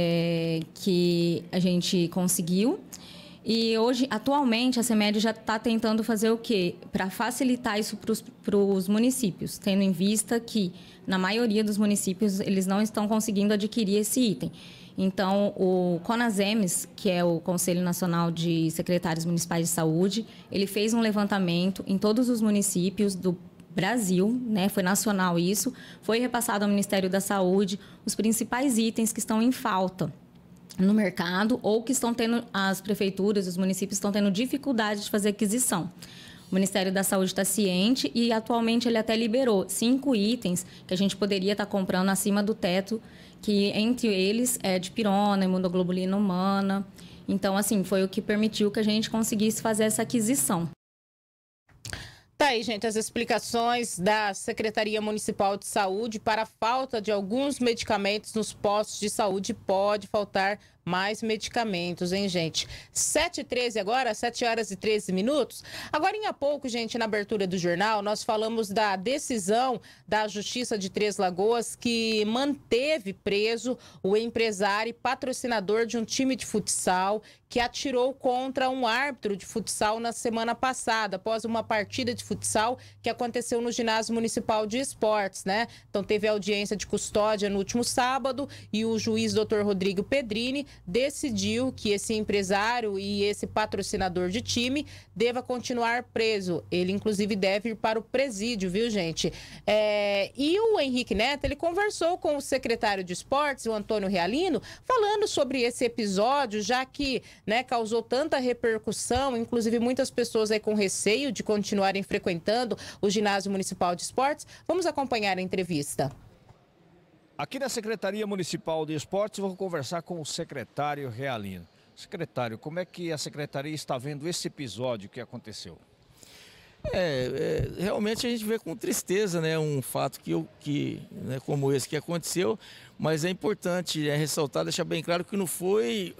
que a gente conseguiu. E hoje, atualmente, a CEMED já está tentando fazer o quê? Para facilitar isso para os municípios, tendo em vista que, na maioria dos municípios, eles não estão conseguindo adquirir esse item. Então, o CONASEMES, que é o Conselho Nacional de Secretários Municipais de Saúde, ele fez um levantamento em todos os municípios do Brasil, né? Foi nacional isso, foi repassado ao Ministério da Saúde os principais itens que estão em falta no mercado ou que estão tendo, as prefeituras, os municípios estão tendo dificuldade de fazer aquisição. O Ministério da Saúde está ciente e atualmente ele até liberou 5 itens que a gente poderia estar comprando acima do teto, que entre eles é dipirona, imunoglobulina humana. Então, assim, foi o que permitiu que a gente conseguisse fazer essa aquisição. Tá aí, gente, as explicações da Secretaria Municipal de Saúde para a falta de alguns medicamentos nos postos de saúde. Pode faltar mais medicamentos, hein, gente? 7h13 agora, 7 horas e 13 minutos. Agora, há pouco, gente, na abertura do jornal, nós falamos da decisão da Justiça de Três Lagoas que manteve preso o empresário e patrocinador de um time de futsal que atirou contra um árbitro de futsal na semana passada, após uma partida de futsal que aconteceu no Ginásio Municipal de Esportes, né? Então teve audiência de custódia no último sábado e o juiz Dr. Rodrigo Pedrini decidiu que esse empresário e esse patrocinador de time deva continuar preso. Ele, inclusive, deve ir para o presídio, viu, gente? E o Henrique Neto, ele conversou com o secretário de Esportes, o Antônio Realino, falando sobre esse episódio, já que, né, causou tanta repercussão, inclusive muitas pessoas aí com receio de continuarem frequentando o Ginásio Municipal de Esportes. Vamos acompanhar a entrevista. Aqui na Secretaria Municipal de Esportes, vou conversar com o secretário Realino. Secretário, como é que a Secretaria está vendo esse episódio que aconteceu? Realmente a gente vê com tristeza, né, um fato né, como esse que aconteceu, mas é importante ressaltar, deixar bem claro que não foi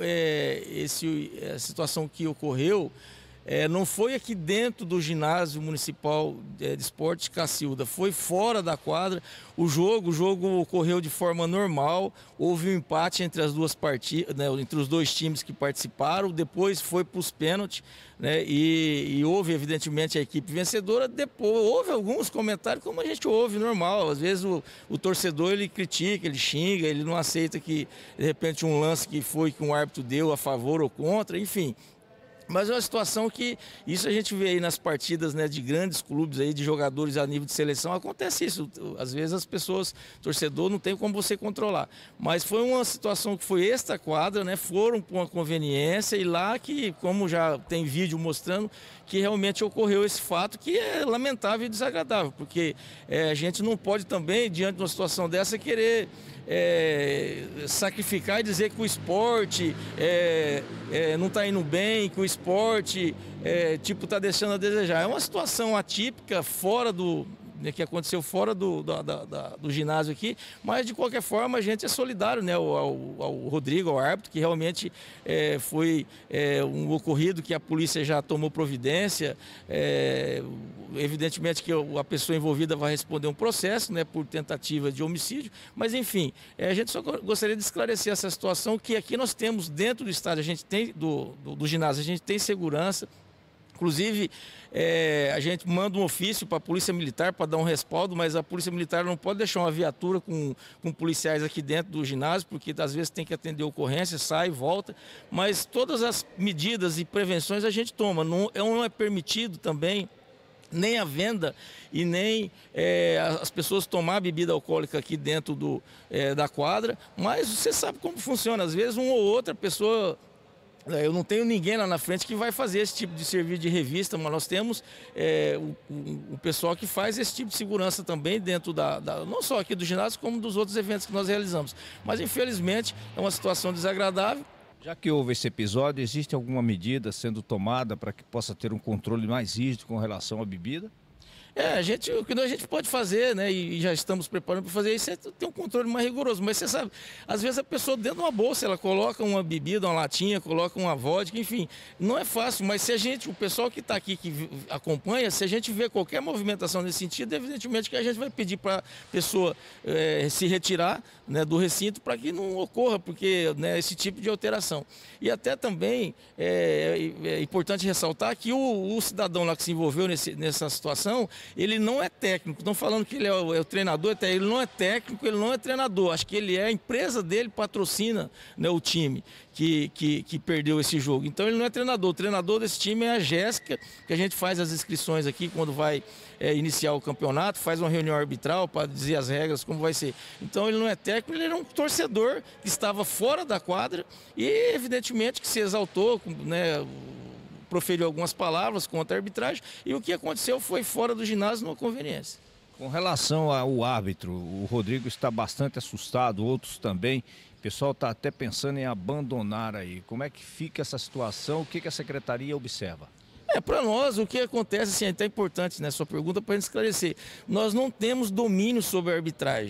a situação que ocorreu, não foi aqui dentro do Ginásio Municipal de Esportes Cacilda, foi fora da quadra. O jogo ocorreu de forma normal, houve um empate entre as duas partidas, né, entre os dois times que participaram, depois foi para os pênaltis, né, e houve evidentemente a equipe vencedora. Depois houve alguns comentários como a gente ouve normal, às vezes o torcedor ele critica, ele xinga, ele não aceita que de repente um lance que um árbitro deu a favor ou contra, enfim. Mas é uma situação que, isso a gente vê aí nas partidas, né, de grandes clubes, aí, de jogadores a nível de seleção, acontece isso. Às vezes as pessoas, torcedor, não tem como você controlar. Mas foi uma situação que foi extra-quadra, né, foram por uma conveniência e lá que, como já tem vídeo mostrando, que realmente ocorreu esse fato que é lamentável e desagradável, porque a gente não pode também, diante de uma situação dessa, querer sacrificar e dizer que o esporte não está indo bem, que o esporte está deixando a desejar. É uma situação atípica, que aconteceu fora do ginásio aqui, mas de qualquer forma a gente é solidário, né, ao Rodrigo, ao árbitro, que realmente foi um ocorrido que a polícia já tomou providência. Evidentemente que a pessoa envolvida vai responder um processo, né, por tentativa de homicídio, mas enfim, a gente só gostaria de esclarecer essa situação, que aqui nós temos dentro do estádio, a gente tem do ginásio, a gente tem segurança. Inclusive, a gente manda um ofício para a Polícia Militar para dar um respaldo, mas a Polícia Militar não pode deixar uma viatura com policiais aqui dentro do ginásio, porque às vezes tem que atender ocorrência, sai, volta. Mas todas as medidas e prevenções a gente toma. Não é permitido também nem a venda e nem as pessoas tomar bebida alcoólica aqui dentro da quadra, mas você sabe como funciona. Às vezes uma ou outra pessoa... Eu não tenho ninguém lá na frente que vai fazer esse tipo de serviço de revista, mas nós temos o pessoal que faz esse tipo de segurança também dentro não só aqui do ginásio, como dos outros eventos que nós realizamos. Mas, infelizmente, é uma situação desagradável. Já que houve esse episódio, existe alguma medida sendo tomada para que possa ter um controle mais rígido com relação à bebida? O que a gente pode fazer, né, e já estamos preparando para fazer isso, é ter um controle mais rigoroso. Mas você sabe, às vezes a pessoa dentro de uma bolsa, ela coloca uma bebida, uma latinha, coloca uma vodka, enfim, não é fácil. Mas o pessoal que está aqui, que acompanha, se a gente vê qualquer movimentação nesse sentido, evidentemente que a gente vai pedir para a pessoa se retirar, né, do recinto para que não ocorra, porque, né, esse tipo de alteração. E até também é importante ressaltar que o cidadão lá que se envolveu nessa situação, ele não é técnico. Estão falando que ele é o treinador, ele não é técnico, ele não é treinador. Acho que a empresa dele patrocina, né, o time que perdeu esse jogo. Então ele não é treinador. O treinador desse time é a Jéssica, que a gente faz as inscrições aqui quando vai iniciar o campeonato, faz uma reunião arbitral para dizer as regras, como vai ser. Então ele não é técnico, ele era um torcedor que estava fora da quadra e evidentemente que se exaltou, né, proferiu algumas palavras contra a arbitragem e o que aconteceu foi fora do ginásio numa conveniência. Com relação ao árbitro, o Rodrigo está bastante assustado, outros também. O pessoal está até pensando em abandonar aí. Como é que fica essa situação? O que a secretaria observa? Para nós, o que acontece, assim, é até importante, né, sua pergunta para a gente esclarecer. Nós não temos domínio sobre a arbitragem.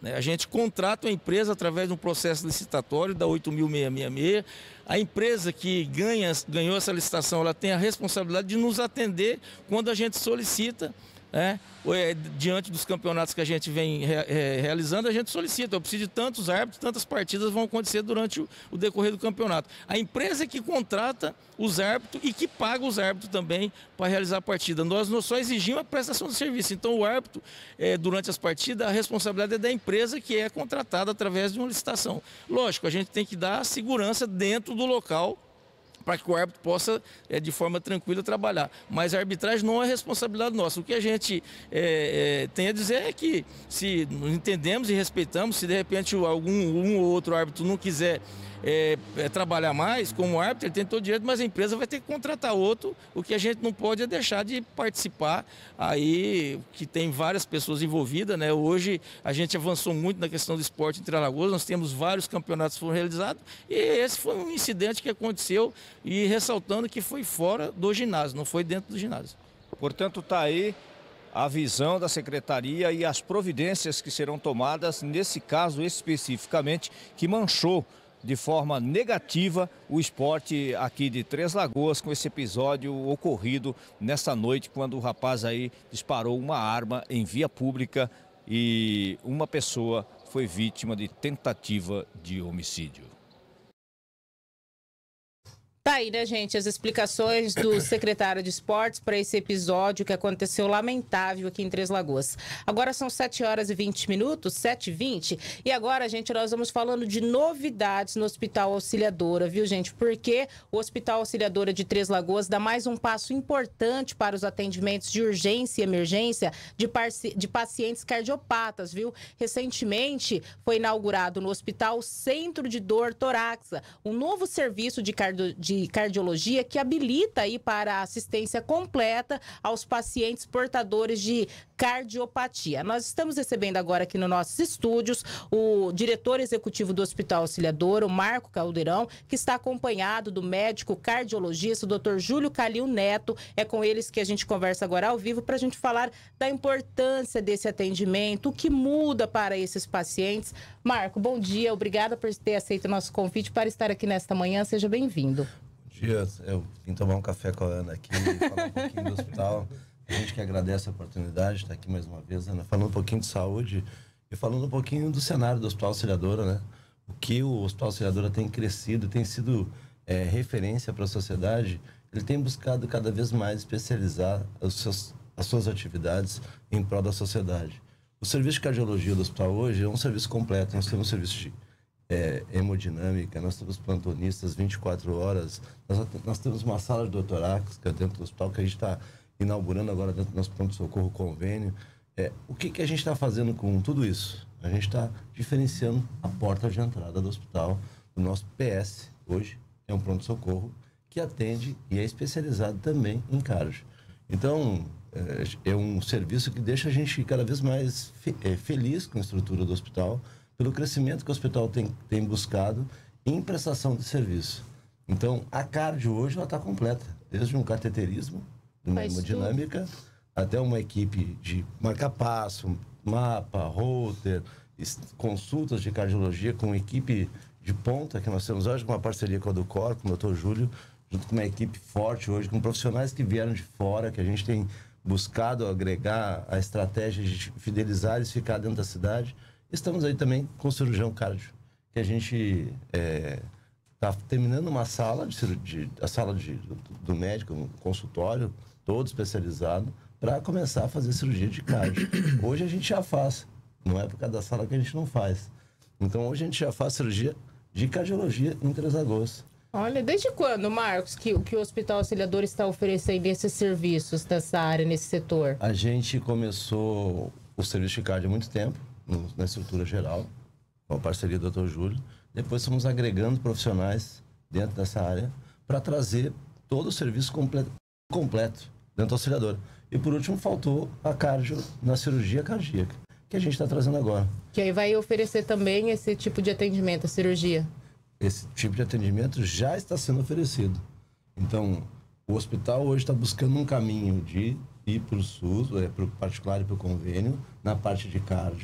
A gente contrata uma empresa através de um processo licitatório da 8.666. A empresa que ganhou essa licitação, ela tem a responsabilidade de nos atender quando a gente solicita, diante dos campeonatos que a gente vem realizando, a gente solicita, eu preciso de tantos árbitros, tantas partidas vão acontecer durante o decorrer do campeonato. A empresa que contrata os árbitros e que paga os árbitros também para realizar a partida. Nós só exigimos a prestação de serviço. Então o árbitro, durante as partidas, a responsabilidade é da empresa que é contratada através de uma licitação. Lógico, a gente tem que dar segurança dentro do local para que o árbitro possa, de forma tranquila, trabalhar. Mas a arbitragem não é responsabilidade nossa. O que a gente tem a dizer é que, se entendemos e respeitamos, se de repente um ou outro árbitro não quiser trabalhar mais como árbitro, ele tem todo o direito, mas a empresa vai ter que contratar outro. O que a gente não pode é deixar de participar, aí que tem várias pessoas envolvidas, né? Hoje a gente avançou muito na questão do esporte em Três Lagoas, nós temos vários campeonatos que foram realizados, e esse foi um incidente que aconteceu, e ressaltando que foi fora do ginásio, não foi dentro do ginásio. Portanto, está aí a visão da secretaria e as providências que serão tomadas nesse caso especificamente, que manchou de forma negativa o esporte aqui de Três Lagoas, com esse episódio ocorrido nessa noite, quando o rapaz aí disparou uma arma em via pública e uma pessoa foi vítima de tentativa de homicídio. Tá aí, né, gente, as explicações do secretário de Esportes para esse episódio que aconteceu lamentável aqui em Três Lagoas. Agora são 7h20, 7h20, e agora, gente, nós vamos falando de novidades no Hospital Auxiliadora, viu, gente? Porque o Hospital Auxiliadora de Três Lagoas dá mais um passo importante para os atendimentos de urgência e emergência de pacientes cardiopatas, viu? Recentemente foi inaugurado no Hospital Centro de Dor Torácica, um novo serviço de cardiologia que habilita aí para a assistência completa aos pacientes portadores de cardiopatia. Nós estamos recebendo agora aqui nos nossos estúdios o diretor executivo do Hospital Auxiliadora, o Marco Caldeirão, que está acompanhado do médico cardiologista, o Dr. Júlio Calil Neto. É com eles que a gente conversa agora ao vivo para a gente falar da importância desse atendimento, o que muda para esses pacientes. Marco, bom dia, obrigada por ter aceito o nosso convite para estar aqui nesta manhã, seja bem-vindo. Bom dia, eu vim tomar um café com a Ana aqui e falar um pouquinho do hospital. A gente que agradece a oportunidade de estar aqui mais uma vez, Ana, falando um pouquinho de saúde e falando um pouquinho do cenário do Hospital Auxiliadora, né? O que o Hospital Auxiliadora tem crescido, tem sido referência para a sociedade. Ele tem buscado cada vez mais especializar as suas atividades em prol da sociedade. O serviço de cardiologia do hospital hoje é um serviço completo. Nós temos serviço de hemodinâmica, nós temos plantonistas 24 horas, nós temos uma sala de doutoráxica dentro do hospital que a gente está inaugurando agora dentro do nosso pronto-socorro convênio. O que a gente está fazendo com tudo isso? A gente está diferenciando a porta de entrada do hospital. O nosso PS, hoje, é um pronto-socorro que atende e é especializado também em cardio. Então, é um serviço que deixa a gente cada vez mais feliz com a estrutura do hospital, pelo crescimento que o hospital tem buscado em prestação de serviço. Então, a cardio hoje ela está completa, desde um cateterismo, uma hemodinâmica, até uma equipe de marca-passo, mapa, holter, consultas de cardiologia com equipe de ponta, que nós temos hoje com uma parceria com a Ducor, com o Dr. Júlio, junto com uma equipe forte hoje, com profissionais que vieram de fora, que a gente tem buscado agregar a estratégia de fidelizar e ficar dentro da cidade. Estamos aí também com o cirurgião cardio, que a gente está terminando uma sala do médico, um consultório todo especializado, para começar a fazer cirurgia de cardio. Hoje a gente já faz, não é por causa da sala que a gente não faz. Então hoje a gente já faz cirurgia de cardiologia em Três Lagoas. Olha, desde quando, Marcos, que o Hospital Auxiliadora está oferecendo esses serviços nessa área, nesse setor? A gente começou o serviço de cardio há muito tempo, na estrutura geral, com a parceria do Dr. Júlio. Depois fomos agregando profissionais dentro dessa área para trazer todo o serviço completo dentro do auxiliador. E por último faltou a cardio na cirurgia cardíaca, que a gente está trazendo agora. Que aí vai oferecer também esse tipo de atendimento, a cirurgia? Esse tipo de atendimento já está sendo oferecido. Então, o hospital hoje está buscando um caminho de ir para o SUS, para o particular e para o convênio, na parte de cardio,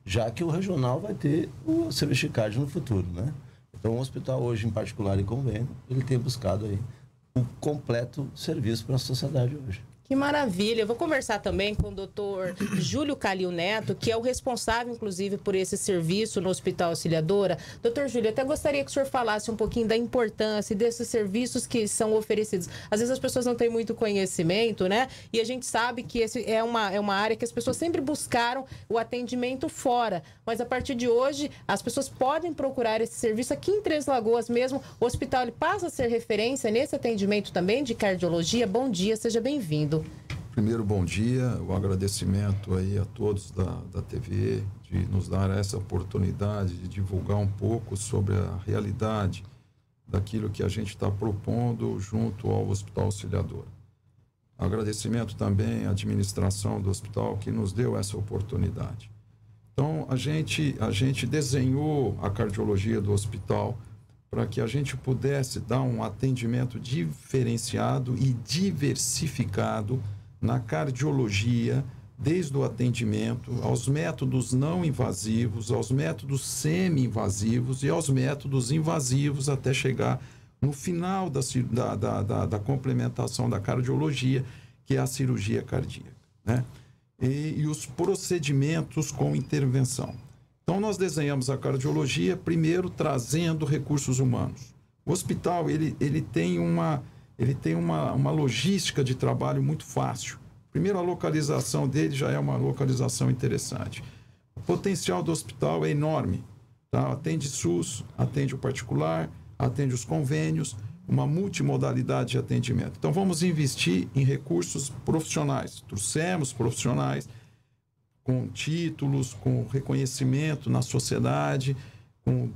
já que o regional vai ter o Cervicard no futuro, né? Então, o hospital hoje, em particular, em convênio, ele tem buscado aí o completo serviço para a sociedade hoje. Que maravilha. Eu vou conversar também com o doutor Júlio Calil Neto, que é o responsável, inclusive, por esse serviço no Hospital Auxiliadora. Doutor Júlio, até gostaria que o senhor falasse um pouquinho da importância desses serviços que são oferecidos. Às vezes as pessoas não têm muito conhecimento, né? E a gente sabe que esse é uma área que as pessoas sempre buscaram o atendimento fora. Mas a partir de hoje, as pessoas podem procurar esse serviço aqui em Três Lagoas mesmo. O hospital ele passa a ser referência nesse atendimento também de cardiologia. Bom dia, seja bem-vindo. Primeiro, bom dia, o agradecimento aí a todos da TV de nos dar essa oportunidade de divulgar um pouco sobre a realidade daquilo que a gente está propondo junto ao Hospital Auxiliadora. Agradecimento também à administração do hospital que nos deu essa oportunidade. Então, a gente desenhou a cardiologia do hospital para que a gente pudesse dar um atendimento diferenciado e diversificado na cardiologia, desde o atendimento aos métodos não invasivos, aos métodos semi-invasivos e aos métodos invasivos, até chegar no final da complementação da cardiologia, que é a cirurgia cardíaca, né? E os procedimentos com intervenção. Então, nós desenhamos a cardiologia, primeiro, trazendo recursos humanos. O hospital, ele tem uma logística de trabalho muito fácil. Primeiro, a localização dele já é uma localização interessante. O potencial do hospital é enorme, tá? Atende SUS, atende o particular, atende os convênios, uma multimodalidade de atendimento. Então, vamos investir em recursos profissionais. Trouxemos profissionais com títulos, com reconhecimento na sociedade, com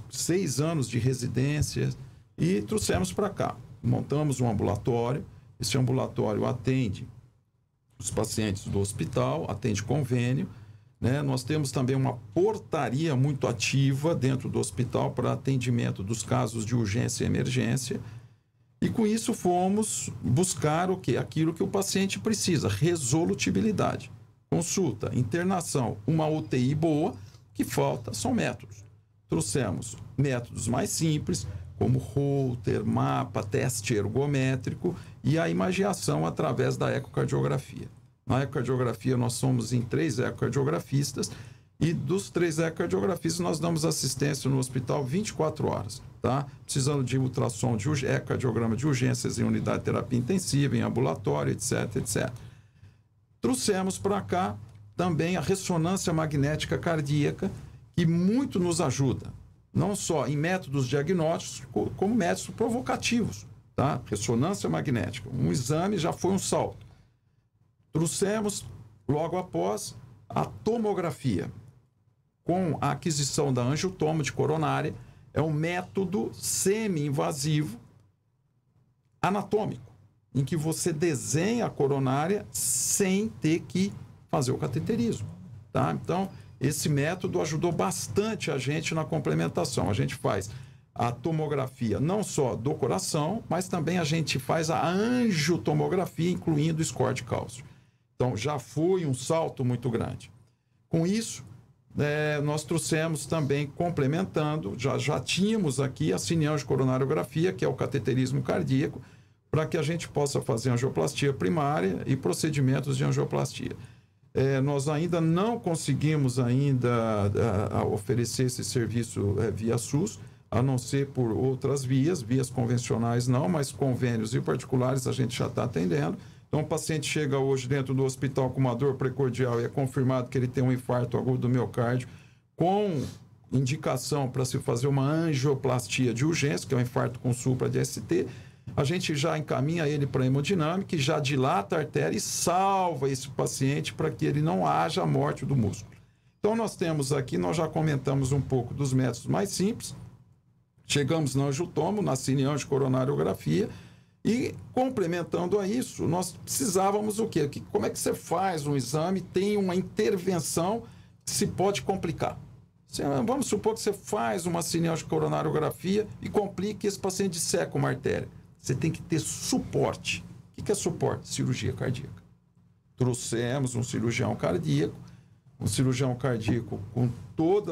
6 anos de residência, e trouxemos para cá. Montamos um ambulatório. Esse ambulatório atende os pacientes do hospital, atende convênio, né? Nós temos também uma portaria muito ativa dentro do hospital para atendimento dos casos de urgência e emergência. E com isso fomos buscar o quê? Aquilo que o paciente precisa, resolutibilidade. Consulta, internação, uma UTI boa, o que falta são métodos. Trouxemos métodos mais simples, como Holter, mapa, teste ergométrico e a imagiação através da ecocardiografia. Na ecocardiografia, nós somos em 3 ecocardiografistas e dos 3 ecocardiografistas nós damos assistência no hospital 24 horas, tá? Precisando de ultrassom, de ecocardiograma de urgências em unidade de terapia intensiva, em ambulatório, etc, etc. Trouxemos para cá também a ressonância magnética cardíaca, que muito nos ajuda, não só em métodos diagnósticos, como métodos provocativos, tá? Ressonância magnética, um exame já foi um salto. Trouxemos, logo após, a tomografia, com a aquisição da angiotomo de coronária, é um método semi-invasivo anatômico, em que você desenha a coronária sem ter que fazer o cateterismo, tá? Então, esse método ajudou bastante a gente na complementação. A gente faz a tomografia não só do coração, mas também a gente faz a angiotomografia, incluindo o score de cálcio. Então, já foi um salto muito grande. Com isso, nós trouxemos também, complementando, já tínhamos aqui a cineangiocoronariografia, que é o cateterismo cardíaco, para que a gente possa fazer angioplastia primária e procedimentos de angioplastia. Nós ainda não conseguimos oferecer esse serviço via SUS, a não ser por outras vias convencionais não, mas convênios e particulares a gente já está atendendo. Então, o paciente chega hoje dentro do hospital com uma dor precordial e é confirmado que ele tem um infarto agudo do miocárdio, com indicação para se fazer uma angioplastia de urgência, que é um infarto com supra de ST, a gente já encaminha ele para a hemodinâmica e já dilata a artéria e salva esse paciente para que ele não haja morte do músculo. Então, nós temos aqui, nós já comentamos um pouco dos métodos mais simples, chegamos na angiotomo, na cineangiocoronariografia, e complementando a isso, nós precisávamos o quê? Como é que você faz um exame, tem uma intervenção que se pode complicar? Vamos supor que você faz uma cineangiocoronariografia e complica e esse paciente disseca uma artéria. Você tem que ter suporte. O que é suporte? Cirurgia cardíaca. Trouxemos um cirurgião cardíaco, um cirurgião cardíaco com toda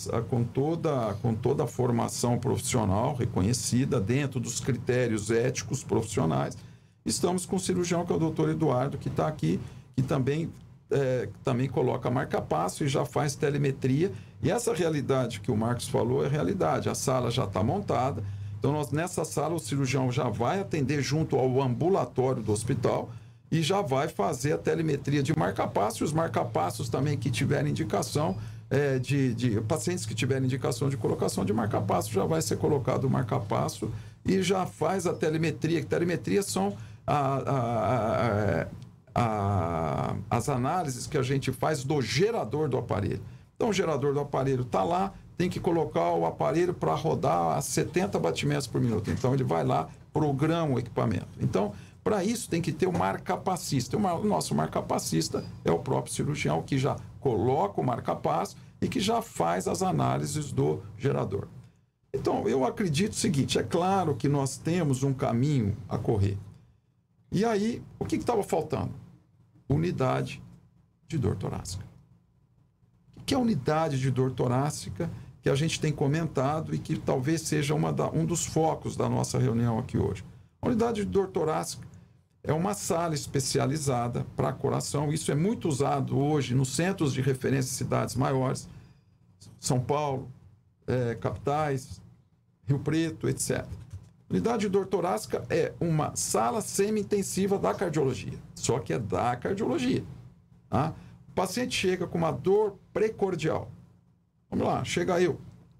a formação profissional reconhecida dentro dos critérios éticos profissionais. Estamos com o cirurgião, que é o doutor Eduardo, que está aqui, que também coloca marca-passo e já faz telemetria. E essa realidade que o Marcos falou é realidade. A sala já está montada. Então, nessa sala, o cirurgião já vai atender junto ao ambulatório do hospital e já vai fazer a telemetria de marca-passo. E os marca-passos também que tiverem indicação, pacientes que tiverem indicação de colocação de marca-passo, já vai ser colocado o marca-passo e já faz a telemetria. Que telemetria são as análises que a gente faz do gerador do aparelho. Então, o gerador do aparelho está lá, tem que colocar o aparelho para rodar a 70 batimentos por minuto. Então, ele vai lá, programa o equipamento. Então, para isso, tem que ter o marca-passista. O nosso marca-passista é o próprio cirurgião que já coloca o marca-passo e que já faz as análises do gerador. Então, eu acredito o seguinte, é claro que nós temos um caminho a correr. E aí, o que estava faltando? Unidade de dor torácica. O que é a unidade de dor torácica que a gente tem comentado e que talvez seja um dos focos da nossa reunião aqui hoje? A unidade de dor torácica é uma sala especializada para coração. Isso é muito usado hoje nos centros de referência de cidades maiores, São Paulo, capitais, Rio Preto, etc. Unidade de dor torácica é uma sala semi-intensiva da cardiologia, só que é da cardiologia. Tá? O paciente chega com uma dor precordial. Vamos lá, chega eu.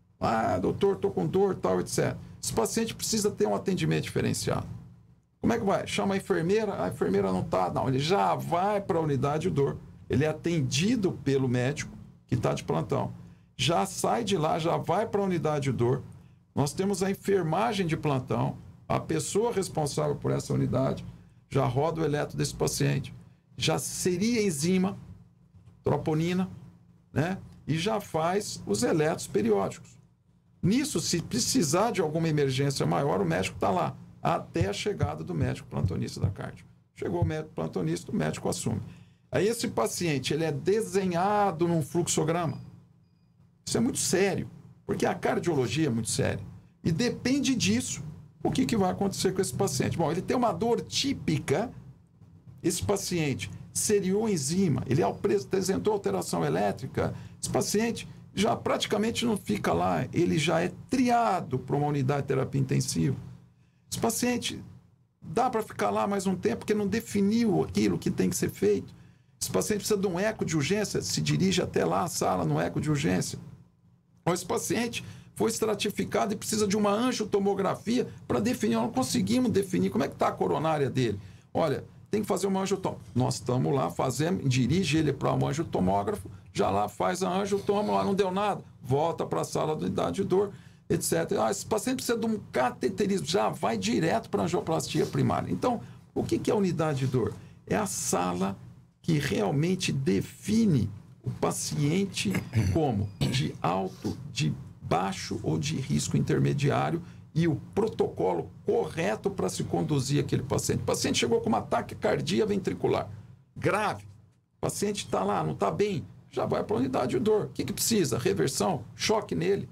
Doutor, estou com dor, tal, etc. Esse paciente precisa ter um atendimento diferenciado. Como é que vai? Chama a enfermeira não está. Não, ele já vai para a unidade de dor. Ele é atendido pelo médico que está de plantão. Já sai de lá, já vai para a unidade de dor. Nós temos a enfermagem de plantão, a pessoa responsável por essa unidade, já roda o eletro desse paciente, já seria enzima, troponina, né? E já faz os eletros periódicos. Nisso, se precisar de alguma emergência maior, o médico está lá, até a chegada do médico plantonista da cardio. Chegou o médico plantonista, o médico assume. Aí esse paciente, ele é desenhado num fluxograma. Isso é muito sério, porque a cardiologia é muito séria. E depende disso, o que vai acontecer com esse paciente. Bom, ele tem uma dor típica, esse paciente seriou enzima, ele apresentou alteração elétrica, esse paciente já praticamente não fica lá, ele já é triado para uma unidade de terapia intensiva. Esse paciente dá para ficar lá mais um tempo, porque não definiu aquilo que tem que ser feito. Esse paciente precisa de um eco de urgência, se dirige até lá a sala no eco de urgência. Ou esse paciente foi estratificado e precisa de uma angiotomografia para definir. Nós não conseguimos definir como é que está a coronária dele. Olha, tem que fazer uma angiotomografia. Nós estamos lá, fazemos, dirige ele para um angiotomógrafo, já lá faz a angiotomo, lá não deu nada, volta para a sala da unidade de dor, etc. Esse paciente precisa de um cateterismo, já vai direto para a angioplastia primária. Então, o que é a unidade de dor? É a sala que realmente define o paciente como de alto, de baixo ou de risco intermediário e o protocolo correto para se conduzir aquele paciente. O paciente chegou com uma taquicardia ventricular grave. O paciente está lá, não está bem, já vai para a unidade de dor. O que precisa? Reversão, choque nele.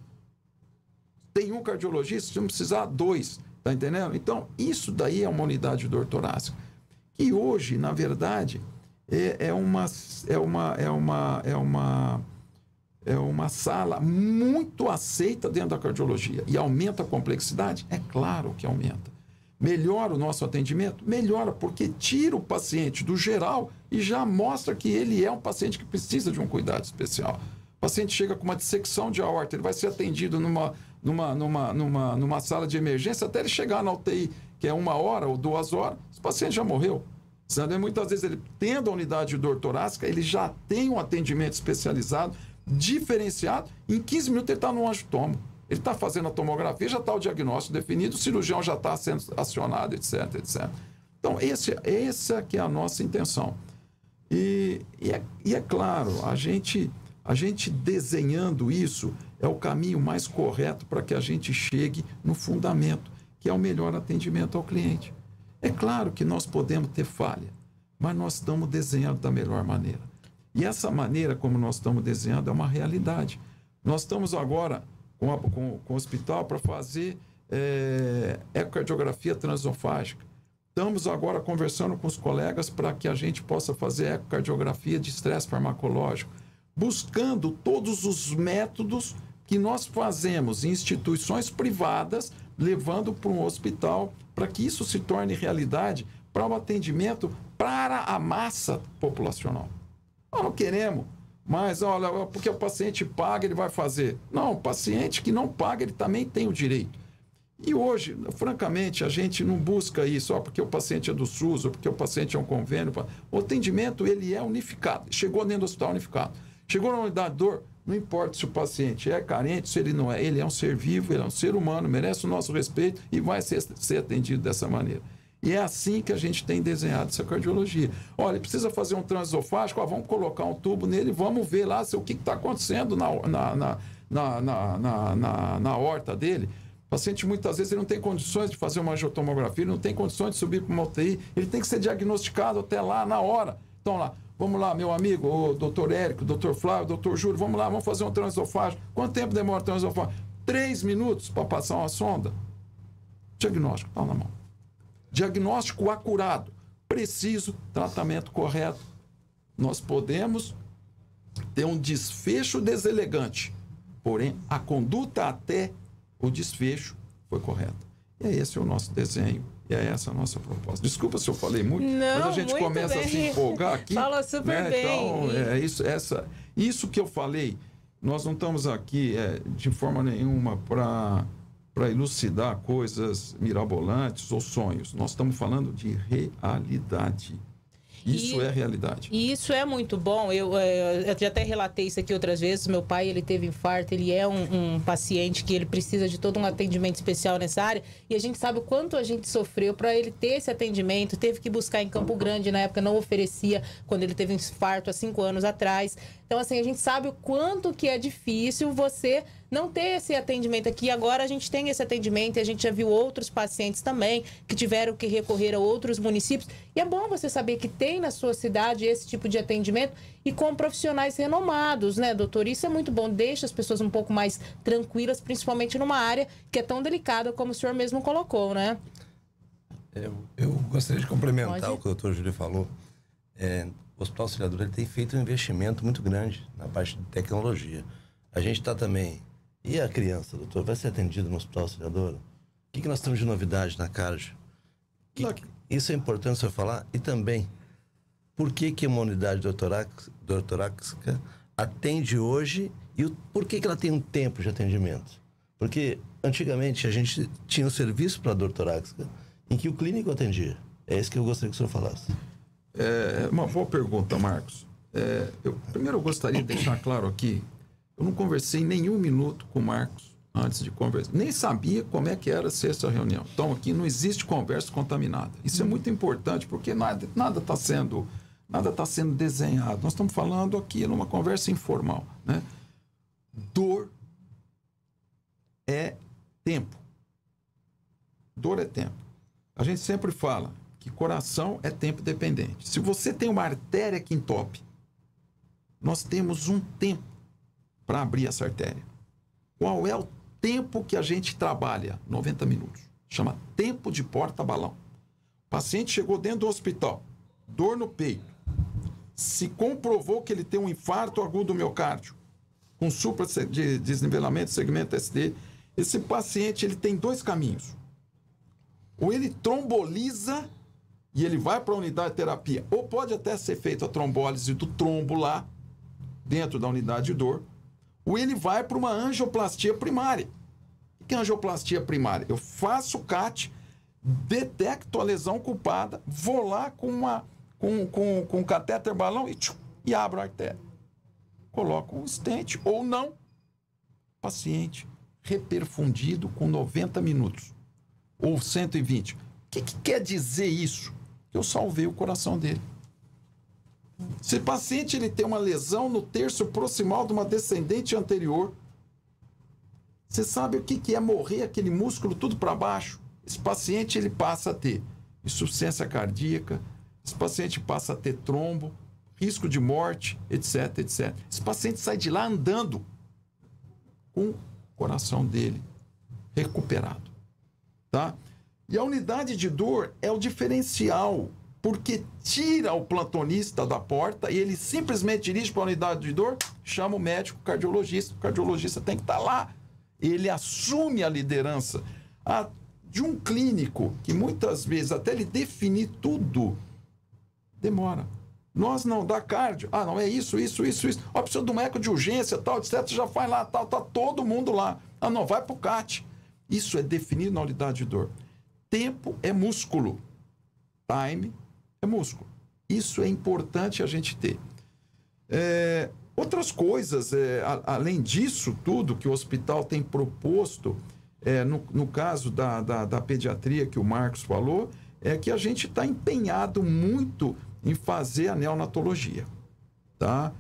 Tem um cardiologista, se não precisar, 2. Está entendendo? Então, isso daí é uma unidade de dor torácica. Que hoje, na verdade, é uma sala muito aceita dentro da cardiologia. E aumenta a complexidade? É claro que aumenta. Melhora o nosso atendimento? Melhora, porque tira o paciente do geral e já mostra que ele é um paciente que precisa de um cuidado especial. O paciente chega com uma dissecção de aorta, ele vai ser atendido numa sala de emergência até ele chegar na UTI, que é 1 hora ou 2 horas, esse paciente já morreu. Muitas vezes, ele tendo a unidade de dor torácica, ele já tem um atendimento especializado, diferenciado, em 15 minutos ele está no angiotomo. Ele está fazendo a tomografia, já está o diagnóstico definido, o cirurgião já está sendo acionado, etc, etc. Então, essa que é a nossa intenção. E é claro, a gente desenhando isso é o caminho mais correto para que a gente chegue no fundamento, que é o melhor atendimento ao cliente. É claro que nós podemos ter falha, mas nós estamos desenhando da melhor maneira. E essa maneira como nós estamos desenhando é uma realidade. Nós estamos agora com o hospital para fazer ecocardiografia transesofágica. Estamos agora conversando com os colegas para que a gente possa fazer ecocardiografia de estresse farmacológico, buscando todos os métodos que nós fazemos em instituições privadas, levando para um hospital, para que isso se torne realidade para o atendimento para a massa populacional. Nós não queremos, mas olha, porque o paciente paga, ele vai fazer. Não, o paciente que não paga, ele também tem o direito. E hoje, francamente, a gente não busca isso só porque o paciente é do SUS ou porque o paciente é um convênio. O atendimento, ele é unificado. Chegou dentro do hospital unificado. Chegou na unidade de dor, não importa se o paciente é carente, se ele não é. Ele é um ser vivo, ele é um ser humano, merece o nosso respeito e vai ser atendido dessa maneira. E é assim que a gente tem desenhado essa cardiologia. Olha, precisa fazer um transesofágico, vamos colocar um tubo nele, vamos ver lá o que está acontecendo na aorta dele. O paciente, muitas vezes, ele não tem condições de fazer uma angiotomografia, ele não tem condições de subir para uma UTI, ele tem que ser diagnosticado até lá, na hora. Então, lá, vamos lá, meu amigo, o doutor Érico, o doutor Flávio, o doutor Júlio, vamos lá, vamos fazer um transesofágico. Quanto tempo demora o transesofágico? 3 minutos para passar uma sonda. Diagnóstico, está na mão. Diagnóstico acurado, preciso, tratamento correto. Nós podemos ter um desfecho deselegante, porém, a conduta até o desfecho foi correta. E esse é o nosso desenho. E é essa a nossa proposta. Desculpa se eu falei muito, mas a gente começa a se empolgar aqui. Fala super bem. Então, isso que eu falei, nós não estamos aqui de forma nenhuma para elucidar coisas mirabolantes ou sonhos. Nós estamos falando de realidade. Isso é realidade. E isso é muito bom. Eu já até relatei isso aqui outras vezes. Meu pai, ele teve infarto, ele é um paciente que ele precisa de todo um atendimento especial nessa área. E a gente sabe o quanto a gente sofreu para ele ter esse atendimento. Teve que buscar em Campo Grande, na época não oferecia, quando ele teve um infarto há 5 anos atrás. Então, assim, a gente sabe o quanto que é difícil você não ter esse atendimento aqui. Agora a gente tem esse atendimento e a gente já viu outros pacientes também que tiveram que recorrer a outros municípios. E é bom você saber que tem na sua cidade esse tipo de atendimento e com profissionais renomados, né, doutor? Isso é muito bom, deixa as pessoas um pouco mais tranquilas, principalmente numa área que é tão delicada como o senhor mesmo colocou, né? Eu gostaria de complementar o que o doutor Júlio falou. O Hospital Auxiliadora tem feito um investimento muito grande na parte de tecnologia. A gente está também... E a criança, doutor, vai ser atendido no Hospital Auxiliadora? O que nós temos de novidade na cardio? Isso é importante o senhor falar. E também, por que uma unidade doutoráxica atende hoje e por que ela tem um tempo de atendimento? Porque antigamente a gente tinha um serviço para dor torácica em que o clínico atendia. É isso que eu gostaria que o senhor falasse. Uma boa pergunta, Marcos. Primeiro eu gostaria de deixar claro aqui, eu não conversei nenhum minuto com o Marcos antes de conversar. Nem sabia como é que era ser essa reunião. Então aqui não existe conversa contaminada. Isso é muito importante porque nada está sendo desenhado. Nós estamos falando aqui numa conversa informal, né? Dor é tempo. Dor é tempo. A gente sempre fala que coração é tempo dependente. Se você tem uma artéria que entope, nós temos um tempo para abrir essa artéria. Qual é o tempo que a gente trabalha? 90 minutos. Chama tempo de porta-balão. O paciente chegou dentro do hospital, dor no peito. Se comprovou que ele tem um infarto agudo do miocárdio, com supra de desnivelamento, segmento SD, esse paciente ele tem 2 caminhos. Ou ele tromboliza e ele vai para a unidade de terapia, ou pode até ser feita a trombólise do trombo lá, dentro da unidade de dor, ou ele vai para uma angioplastia primária. O que é angioplastia primária? Eu faço o CAT, detecto a lesão culpada, vou lá com um catéter balão e abro a artéria. Coloco um stent ou não. Paciente reperfundido com 90 minutos ou 120. O que quer dizer isso? Eu salvei o coração dele. Se o paciente ele tem uma lesão no terço proximal de uma descendente anterior, você sabe o que é morrer aquele músculo tudo para baixo? Esse paciente ele passa a ter insuficiência cardíaca, esse paciente passa a ter trombo, risco de morte, etc, etc. Esse paciente sai de lá andando com o coração dele recuperado, tá? E a unidade de dor é o diferencial, porque tira o plantonista da porta e ele simplesmente dirige para a unidade de dor, chama o médico cardiologista. O cardiologista tem que estar lá. Ele assume a liderança de um clínico que muitas vezes, até ele definir tudo, demora. Nós não, dá cardio. Ah, não, é isso. Ó, precisa de um eco de urgência, tal, etc. Já faz lá, tal, tá todo mundo lá. Ah, não, vai pro CAT. Isso é definido na unidade de dor. Tempo é músculo. Time é músculo. Isso é importante a gente ter. Outras coisas, além disso tudo que o hospital tem proposto, no caso da pediatria que o Marcos falou, é que a gente está empenhado muito em fazer a neonatologia, tá?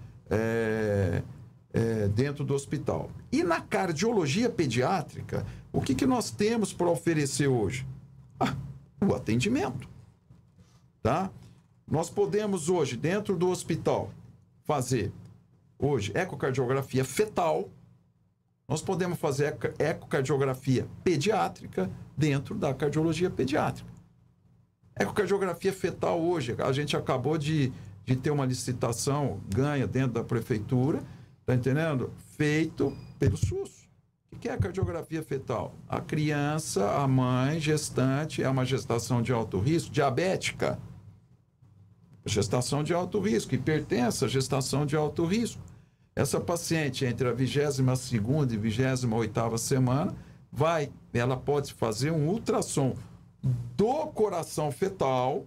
Dentro do hospital. E na cardiologia pediátrica, o que nós temos para oferecer hoje? O atendimento, tá? Nós podemos hoje, dentro do hospital, fazer hoje ecocardiografia fetal. Nós podemos fazer ecocardiografia pediátrica dentro da cardiologia pediátrica. Ecocardiografia fetal hoje, a gente acabou de ter uma licitação ganha dentro da prefeitura, tá entendendo? Feito pelo SUS. O que é a cardiografia fetal? A criança, a mãe, gestante, é uma gestação de alto risco, diabética. Gestação de alto risco, hipertensa, gestação de alto risco. Essa paciente, entre a 22ª e 28ª semana, ela pode fazer um ultrassom do coração fetal,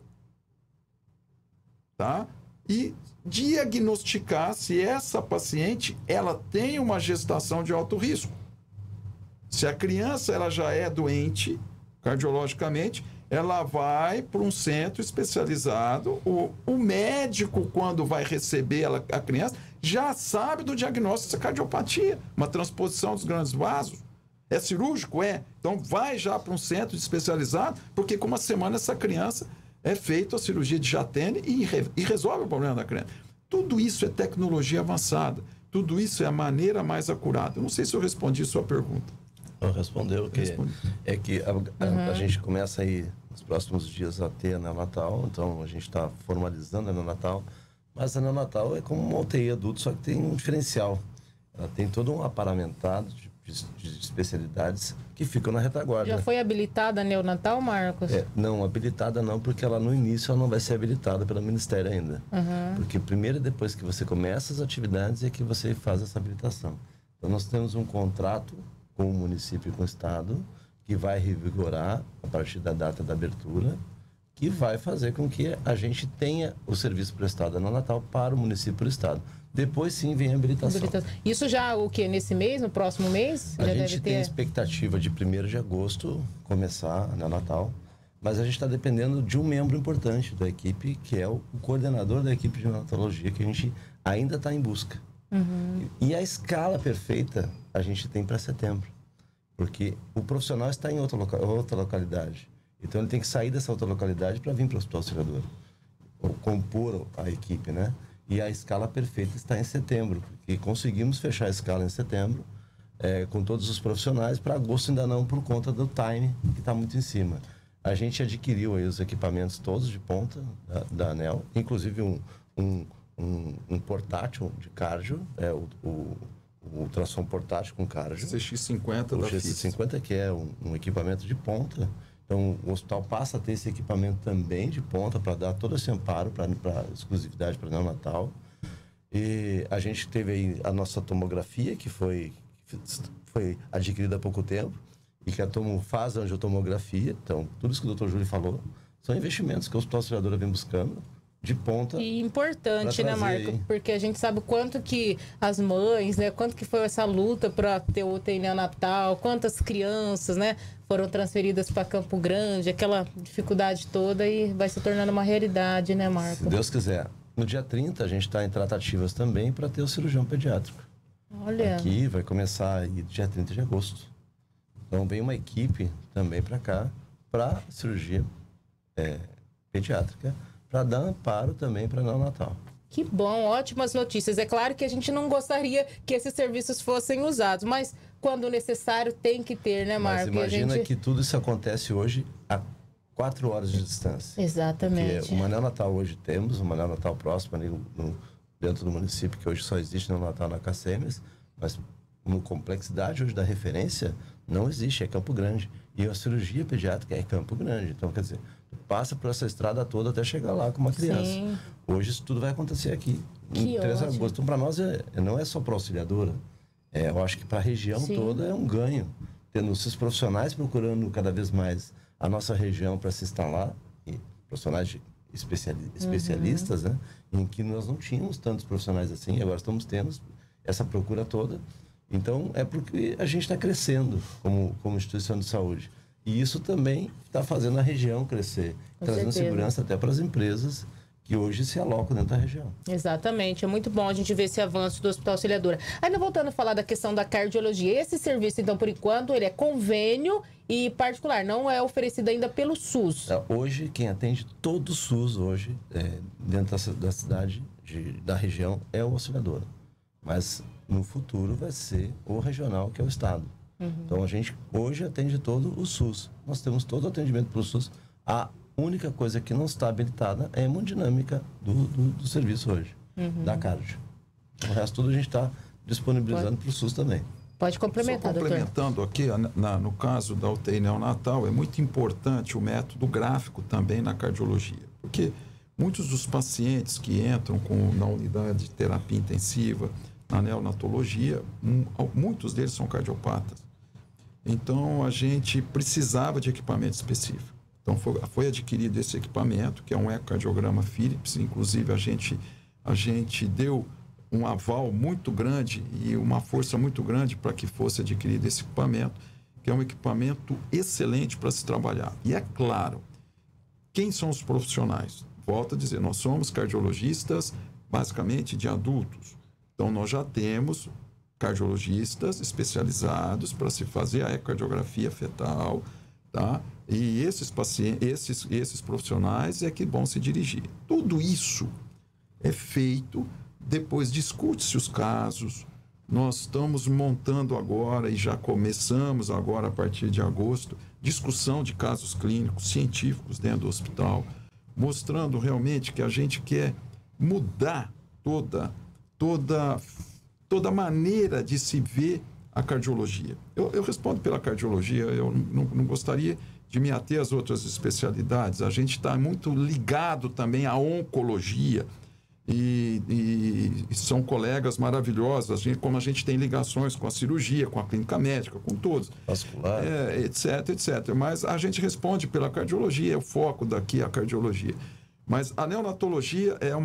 tá? E diagnosticar se essa paciente, ela tem uma gestação de alto risco. Se a criança ela já é doente cardiologicamente, ela vai para um centro especializado. O médico, quando vai receber a criança, já sabe do diagnóstico dessa cardiopatia, uma transposição dos grandes vasos. É cirúrgico? É. Então vai já para um centro especializado, porque com uma semana essa criança é feita a cirurgia de Jatene e resolve o problema da criança. Tudo isso é tecnologia avançada. Tudo isso é a maneira mais acurada. Eu não sei se eu respondi a sua pergunta. Respondeu que a gente começa aí nos próximos dias a ter a neonatal, então a gente está formalizando a neonatal, mas a neonatal é como uma UTI adulto, só que tem um diferencial. Ela tem todo um aparamentado de especialidades que ficam na retaguarda. Já foi habilitada a neonatal, Marcos? Não, habilitada não, porque ela no início ela não vai ser habilitada pelo Ministério ainda. Porque primeiro, depois que você começa as atividades, é que você faz essa habilitação. Então nós temos um contrato com o município e com o estado, que vai revigorar a partir da data da abertura, que vai fazer com que a gente tenha o serviço prestado no Natal para o município e para o estado. Depois sim vem a habilitação. Isso já o quê? Nesse mês? No próximo mês? A gente tem a expectativa de 1º de agosto começar a Natal, mas a gente está dependendo de um membro importante da equipe, que é o coordenador da equipe de neonatologia, que a gente ainda está em busca. E a escala perfeita a gente tem para setembro, porque o profissional está em outra localidade. Então ele tem que sair dessa outra localidade para vir para o Hospital Auxiliadora, ou compor a equipe, né? E a escala perfeita está em setembro, porque conseguimos fechar a escala em setembro, com todos os profissionais. Para agosto ainda não, por conta do time, que está muito em cima. A gente adquiriu aí os equipamentos todos de ponta da ANEL, inclusive um portátil de cardio, o ultrassom portátil com cardio. CX50 da FIS. O CX50, que é um equipamento de ponta. Então, o hospital passa a ter esse equipamento também de ponta para dar todo esse amparo para exclusividade para neonatal. E a gente teve aí a nossa tomografia, que foi adquirida há pouco tempo, e que a Tomo faz a angiotomografia. Então, tudo isso que o Dr. Júlio falou são investimentos que o Hospital Auxiliadora vem buscando de ponta. E importante, né, Marco? Porque a gente sabe o quanto que as mães, né, quanto que foi essa luta para ter o UTI neonatal, quantas crianças, né, foram transferidas para Campo Grande, aquela dificuldade toda, e vai se tornando uma realidade, né, Marco? Se Deus quiser. No dia 30, a gente está em tratativas também para ter o cirurgião pediátrico. Olha. Aqui vai começar aí dia 30 de agosto. Então vem uma equipe também para cá, para cirurgia pediátrica, para dar amparo também para neonatal. Que bom, ótimas notícias. É claro que a gente não gostaria que esses serviços fossem usados, mas quando necessário tem que ter, né, Marco? Mas imagina que tudo isso acontece hoje a 4 horas de distância. Exatamente. Porque o Manel Natal hoje temos, o Manel Natal próximo ali dentro do município, que hoje só existe no Natal na Cacemes, mas uma complexidade hoje da referência não existe, é Campo Grande. E a cirurgia pediátrica é Campo Grande. Então, quer dizer, passa por essa estrada toda até chegar lá com uma criança. Sim. Hoje isso tudo vai acontecer aqui. Que em 3 de ótimo. agosto. Então, para nós, não é só para a auxiliadora. Eu acho que para a região Sim. toda é um ganho. Tendo esses profissionais procurando cada vez mais a nossa região para se instalar, e profissionais especialistas, né? Em que nós não tínhamos tantos profissionais assim, agora estamos tendo essa procura toda. Então, é porque a gente está crescendo como instituição de saúde. E isso também está fazendo a região crescer, trazendo segurança até para as empresas que hoje se alocam dentro da região. Exatamente, é muito bom a gente ver esse avanço do Hospital Auxiliadora. Ainda voltando a falar da questão da cardiologia, esse serviço, então, por enquanto, ele é convênio e particular, não é oferecido ainda pelo SUS. Hoje, quem atende todo o SUS hoje, dentro da cidade, da região, é o Auxiliadora. Mas no futuro vai ser o regional, que é o Estado. Então, a gente hoje atende todo o SUS. Nós temos todo o atendimento para o SUS. A única coisa que não está habilitada é a hemodinâmica do serviço hoje, da cardio. O resto tudo a gente está disponibilizando para o SUS também. Pode complementar, Só complementando aqui, no caso da UTI neonatal, é muito importante o método gráfico também na cardiologia. Porque muitos dos pacientes que entram na unidade de terapia intensiva, na neonatologia, muitos deles são cardiopatas. Então, a gente precisava de equipamento específico. Então, foi adquirido esse equipamento, que é um ecocardiograma Philips. Inclusive, a gente deu um aval muito grande e uma força muito grande para que fosse adquirido esse equipamento, que é um equipamento excelente para se trabalhar. E é claro, quem são os profissionais? Volto a dizer, nós somos cardiologistas, basicamente, de adultos. Então, nós já temos cardiologistas especializados para se fazer a ecocardiografia fetal, tá? E esses pacientes, esses profissionais é que vão se dirigir. Tudo isso é feito, depois discute-se os casos. Nós estamos montando agora e já começamos agora a partir de agosto, discussão de casos clínicos, científicos dentro do hospital, mostrando realmente que a gente quer mudar toda maneira de se ver a cardiologia. Eu respondo pela cardiologia, eu não gostaria de me ater às outras especialidades. A gente está muito ligado também à oncologia e são colegas maravilhosos, como a gente tem ligações com a cirurgia, com a clínica médica, com todos. Vascular. Etc. Mas a gente responde pela cardiologia, é o foco daqui a cardiologia. Mas a neonatologia é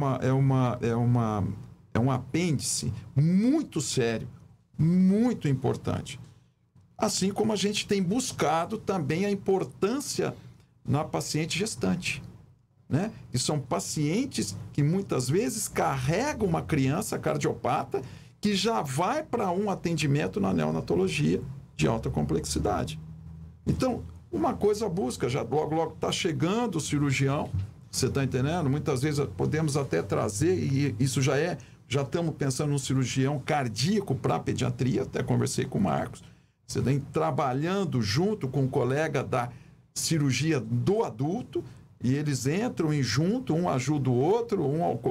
um apêndice muito sério, muito importante. Assim como a gente tem buscado também a importância na paciente gestante, né? Que são pacientes que muitas vezes carregam uma criança cardiopata que já vai para um atendimento na neonatologia de alta complexidade. Então, uma coisa busca, já logo está chegando o cirurgião, você está entendendo? Muitas vezes podemos até trazer, e isso já estamos pensando num cirurgião cardíaco para a pediatria, até conversei com o Marcos. Você vem trabalhando junto com um colega da cirurgia do adulto, e eles entram e junto, um ajuda o outro,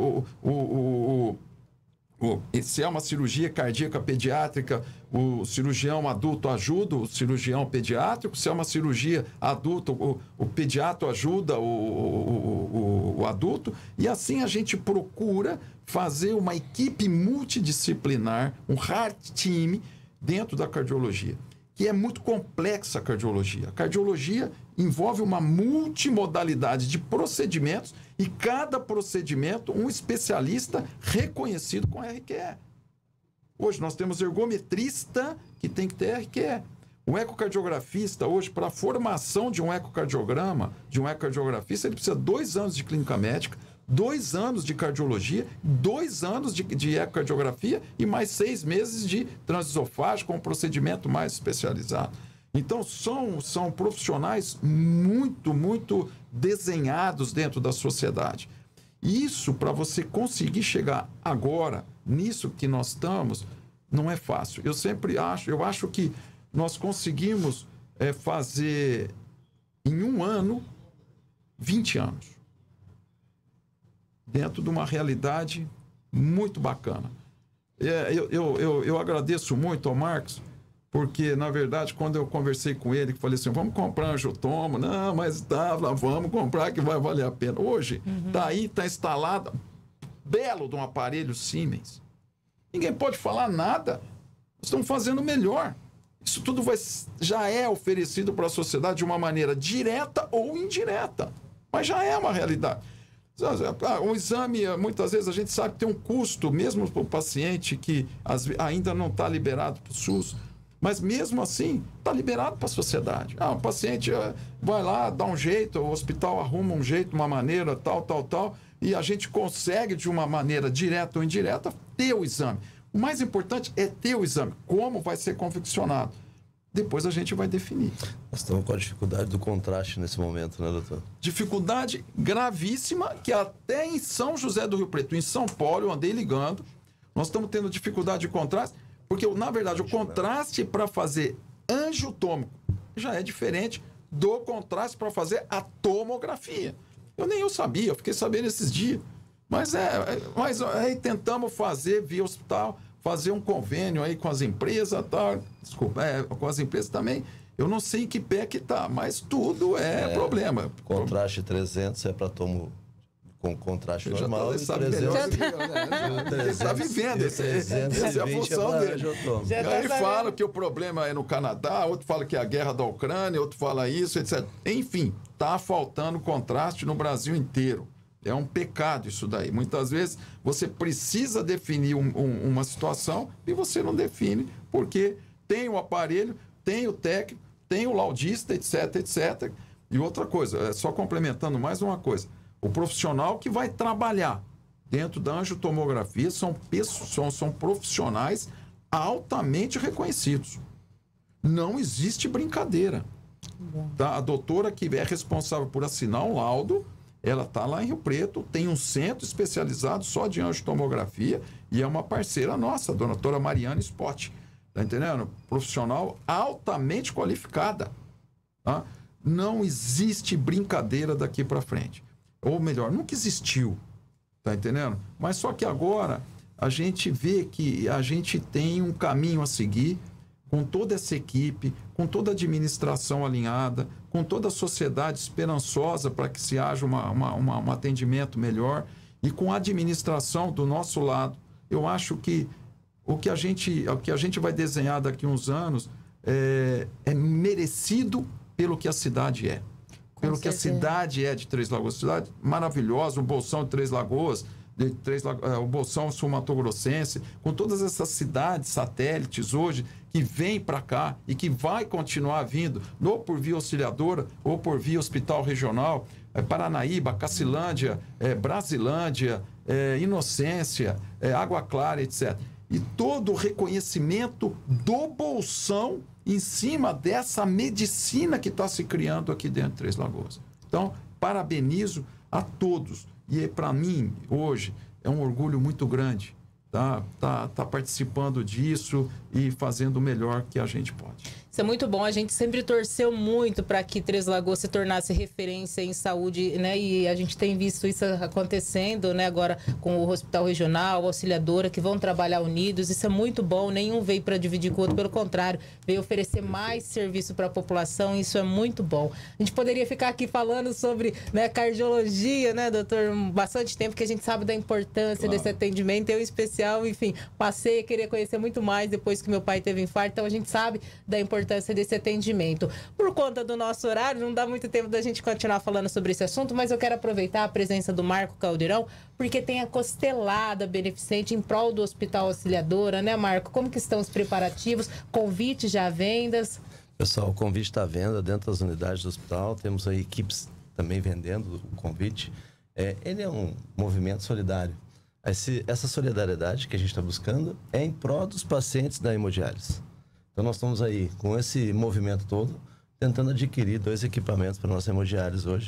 se é uma cirurgia cardíaca pediátrica, o cirurgião adulto ajuda o cirurgião pediátrico, se é uma cirurgia adulto, o pediatra ajuda o adulto, e assim a gente procura fazer uma equipe multidisciplinar, um heart team dentro da cardiologia, que é muito complexa a cardiologia. A cardiologia envolve uma multimodalidade de procedimentos e cada procedimento um especialista reconhecido com RQE. Hoje nós temos ergometrista que tem que ter RQE. O ecocardiografista, hoje, para a formação de um ecocardiograma, de um ecocardiografista, ele precisa 2 anos de clínica médica, 2 anos de cardiologia, 2 anos de ecocardiografia e mais 6 meses de transesofágico com um procedimento mais especializado. Então, são profissionais muito desenhados dentro da sociedade. Isso, para você conseguir chegar agora, nisso que nós estamos, não é fácil. Eu acho que nós conseguimos fazer em um ano, 20 anos. Dentro de uma realidade muito bacana. Eu agradeço muito ao Marcos, porque, na verdade, quando eu conversei com ele, que falei assim, vamos comprar Angiotomo, não, mas vamos comprar que vai valer a pena. Hoje, está instalado, belo de um aparelho Siemens. Ninguém pode falar nada. Nós estamos fazendo melhor. Isso tudo já é oferecido para a sociedade de uma maneira direta ou indireta, mas já é uma realidade. O exame, muitas vezes, a gente sabe que tem um custo, mesmo para o paciente que ainda não está liberado para o SUS, mas mesmo assim está liberado para a sociedade. O paciente vai lá, dá um jeito, o hospital arruma um jeito, uma maneira, tal, e a gente consegue, de uma maneira direta ou indireta, ter o exame. O mais importante é ter o exame. Como vai ser confeccionado? Depois a gente vai definir. Nós estamos com a dificuldade do contraste nesse momento, né, doutor? Dificuldade gravíssima, que até em São José do Rio Preto, em São Paulo, eu andei ligando, nós estamos tendo dificuldade de contraste, porque, na verdade, o contraste para fazer angiotômico já é diferente do contraste para fazer a tomografia. Eu sabia, eu fiquei sabendo esses dias. Mas aí tentamos fazer via hospital, fazer um convênio aí com as empresas, tá? Desculpa, com as empresas também. Eu não sei em que pé que tá, mas tudo é problema. Contraste 300 é para tomo com contraste normal. Você sabe melhor. Ele está vivendo, essa é a função dele. Aí fala que o problema é no Canadá, outro fala que é a guerra da Ucrânia, outro fala isso, etc. Enfim, está faltando contraste no Brasil inteiro. É um pecado isso daí. Muitas vezes você precisa definir uma situação e você não define, porque tem o aparelho, tem o técnico, tem o laudista, etc, etc. E outra coisa, só complementando mais uma coisa, o profissional que vai trabalhar dentro da angiotomografia são profissionais altamente reconhecidos. Não existe brincadeira. Tá? A doutora que é responsável por assinar um laudo, ela está lá em Rio Preto, tem um centro especializado só de angiotomografia e é uma parceira nossa, a doutora Mariana Spott. Tá entendendo? Profissional altamente qualificada. Tá? Não existe brincadeira daqui para frente. Ou melhor, nunca existiu. Tá entendendo? Mas só que agora a gente vê que a gente tem um caminho a seguir com toda essa equipe, com toda a administração alinhada, com toda a sociedade esperançosa para que se haja um atendimento melhor e com a administração do nosso lado. Eu acho que o que a gente vai desenhar daqui a uns anos é merecido pelo que a cidade é. Pelo que a cidade é de Três Lagoas. Cidade maravilhosa, o Bolsão de Três Lagoas, o Bolsão Sul-Mato-Grossense, com todas essas cidades satélites hoje que vêm para cá e que vai continuar vindo, ou por via auxiliadora, ou por via hospital regional, Paranaíba, Cacilândia, Brasilândia, Inocência, Água Clara, etc. E todo o reconhecimento do Bolsão em cima dessa medicina que está se criando aqui dentro de Três Lagoas. Então, parabenizo a todos. E para mim, hoje, é um orgulho muito grande tá participando disso e fazendo o melhor que a gente pode. Isso é muito bom. A gente sempre torceu muito para que Três Lagoas se tornasse referência em saúde, né? E a gente tem visto isso acontecendo, né? Agora com o Hospital Regional, a Auxiliadora, que vão trabalhar unidos. Isso é muito bom. Nenhum veio para dividir com o outro, pelo contrário, veio oferecer mais serviço para a população. Isso é muito bom. A gente poderia ficar aqui falando sobre, né, cardiologia, né, doutor? Bastante tempo, que a gente sabe da importância desse atendimento. Eu, em especial, enfim, passei a querer conhecer muito mais depois que meu pai teve infarto. Então, a gente sabe da importância desse atendimento. Por conta do nosso horário, não dá muito tempo da gente continuar falando sobre esse assunto, mas eu quero aproveitar a presença do Marco Caldeirão, porque tem a costelada beneficente em prol do Hospital Auxiliadora, né, Marco? Como que estão os preparativos? Convite já à vendas? Pessoal, o convite está à venda dentro das unidades do hospital. Temos aí equipes também vendendo o convite. Ele é um movimento solidário. Essa solidariedade que a gente está buscando é em prol dos pacientes da hemodiálise. Então, nós estamos aí com esse movimento todo, tentando adquirir 2 equipamentos para a nossa hemodiálise hoje.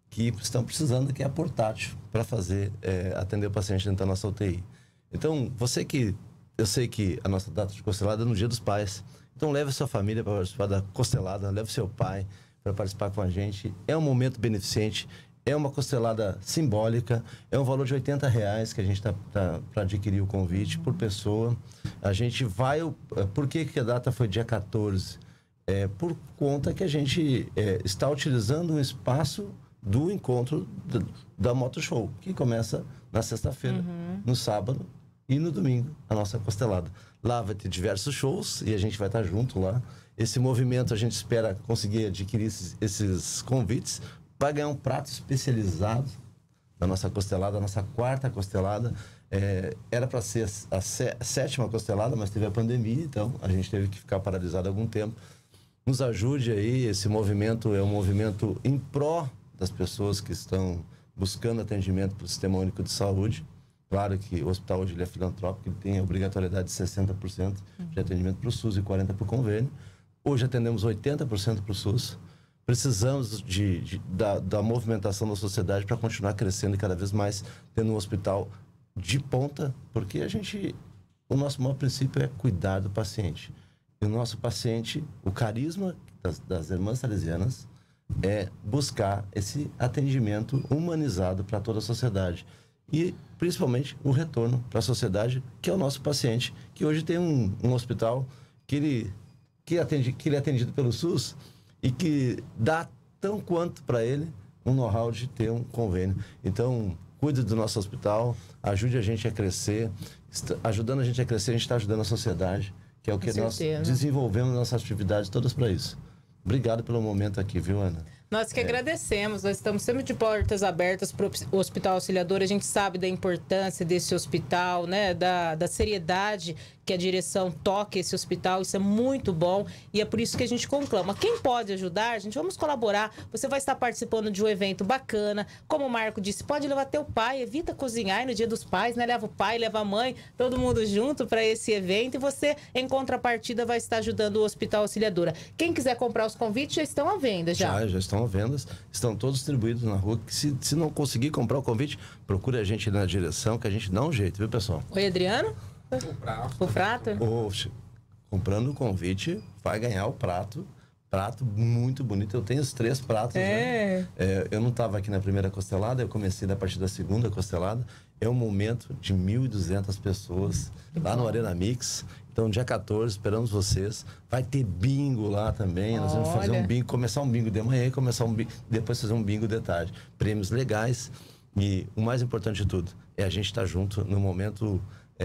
que estão precisando, que é portátil, para fazer, atender o paciente dentro da nossa UTI. Então, eu sei que a nossa data de costelada é no Dia dos Pais. Então, leve a sua família para participar da costelada, leve seu pai para participar com a gente. É um momento beneficente, é uma costelada simbólica, é um valor de R$80 que a gente está para adquirir o convite por pessoa. A gente vai... Por que a data foi dia 14? Por conta que a gente está utilizando um espaço do encontro da Moto Show, que começa na sexta-feira, no sábado e no domingo, a nossa costelada. Lá vai ter diversos shows e a gente vai estar junto lá. Esse movimento a gente espera conseguir adquirir esses convites. Vai ganhar um prato especializado da nossa costelada, a nossa 4ª costelada. Era para ser a 7ª costelada, mas teve a pandemia, então a gente teve que ficar paralisado algum tempo. Nos ajude aí, esse movimento é um movimento em pró das pessoas que estão buscando atendimento para o Sistema Único de Saúde. Claro que o hospital hoje ele é filantrópico, ele tem a obrigatoriedade de 60% de atendimento para o SUS e 40% para o convênio. Hoje atendemos 80% para o SUS. Precisamos da movimentação da sociedade para continuar crescendo e cada vez mais tendo um hospital de ponta, porque o nosso maior princípio é cuidar do paciente. E o nosso paciente, o carisma das Irmãs Salesianas é buscar esse atendimento humanizado para toda a sociedade. E, principalmente, o retorno para a sociedade, que é o nosso paciente, que hoje tem um hospital que ele é atendido pelo SUS e que dá tão quanto para ele um know-how de ter um convênio. Então, cuide do nosso hospital, ajude a gente a crescer. Ajudando a gente a crescer, a gente está ajudando a sociedade, que é o que nós desenvolvemos nossas atividades todas para isso. Obrigado pelo momento aqui, viu, Ana? Nós que agradecemos, nós estamos sempre de portas abertas para o Hospital Auxiliadora. A gente sabe da importância desse hospital, né? Da seriedade que a direção toca esse hospital, isso é muito bom e é por isso que a gente conclama. Quem pode ajudar, gente, vamos colaborar. Você vai estar participando de um evento bacana, como o Marco disse, pode levar teu pai, evita cozinhar no Dia dos Pais, né? Leva o pai, leva a mãe, todo mundo junto para esse evento e você, em contrapartida, vai estar ajudando o Hospital Auxiliadora. Quem quiser comprar os convites, já estão à venda, já estão à venda, estão todos distribuídos na rua. Se não conseguir comprar o convite, procure a gente na direção, que a gente dá um jeito, viu, pessoal? Oi, Adriano? O prato? Comprando o convite, vai ganhar o prato. Prato muito bonito. Eu tenho os 3 pratos. Né? Eu não estava aqui na primeira costelada, eu comecei a partir da segunda costelada. É um momento de 1.200 pessoas lá no Arena Mix. Então, dia 14, esperamos vocês. Vai ter bingo lá também. Nós vamos fazer um bingo, começar um bingo de manhã e depois fazer um bingo de tarde. Prêmios legais. E o mais importante de tudo é a gente estar junto no momento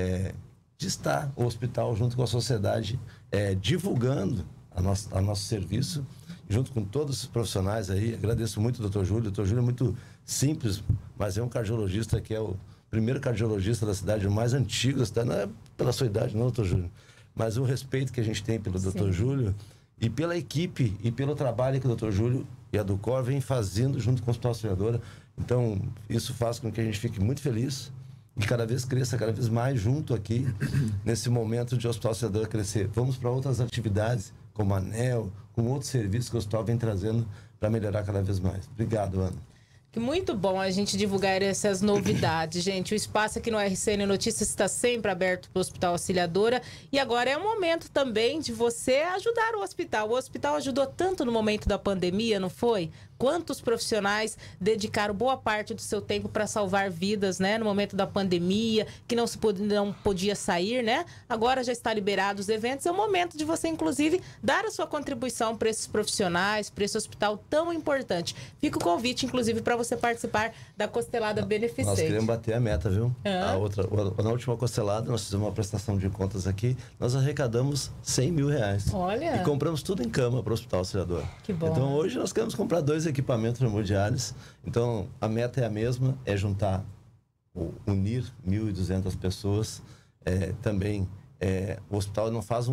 de estar o hospital junto com a sociedade, divulgando a nosso serviço, junto com todos os profissionais aí. Agradeço muito o Dr. Júlio. O Dr. Júlio é muito simples, mas é um cardiologista que é o primeiro cardiologista da cidade, o mais antigo da cidade. Não é pela sua idade, não, Dr. Júlio, mas o respeito que a gente tem pelo Dr. Júlio e pela equipe e pelo trabalho que o Dr. Júlio e a Ducor vem fazendo junto com o Hospital Auxiliadora. Então, isso faz com que a gente fique muito feliz e cada vez cresça, cada vez mais junto aqui, nesse momento de o Hospital Auxiliadora crescer. Vamos para outras atividades, como a ANEL, com outros serviços que o hospital vem trazendo para melhorar cada vez mais. Obrigado, Ana. Que muito bom a gente divulgar essas novidades, gente. O espaço aqui no RCN Notícias está sempre aberto para o Hospital Auxiliadora. E agora é o momento também de você ajudar o hospital. O hospital ajudou tanto no momento da pandemia, não foi? Quantos profissionais dedicaram boa parte do seu tempo para salvar vidas, né? No momento da pandemia, que não podia sair, né? Agora já está liberado os eventos. É o momento de você, inclusive, dar a sua contribuição para esses profissionais, para esse hospital tão importante. Fica o convite, inclusive, para você participar da costelada beneficente. Nós queremos bater a meta, viu? Na última costelada, nós fizemos uma prestação de contas aqui, nós arrecadamos R$100 mil. Olha! E compramos tudo em cama para o Hospital Auxiliadora. Que bom. Então, hoje nós queremos comprar 2 equipamentos hemodiárisos. Então, a meta é a mesma, é juntar, unir 1.200 pessoas. Também, o hospital não faz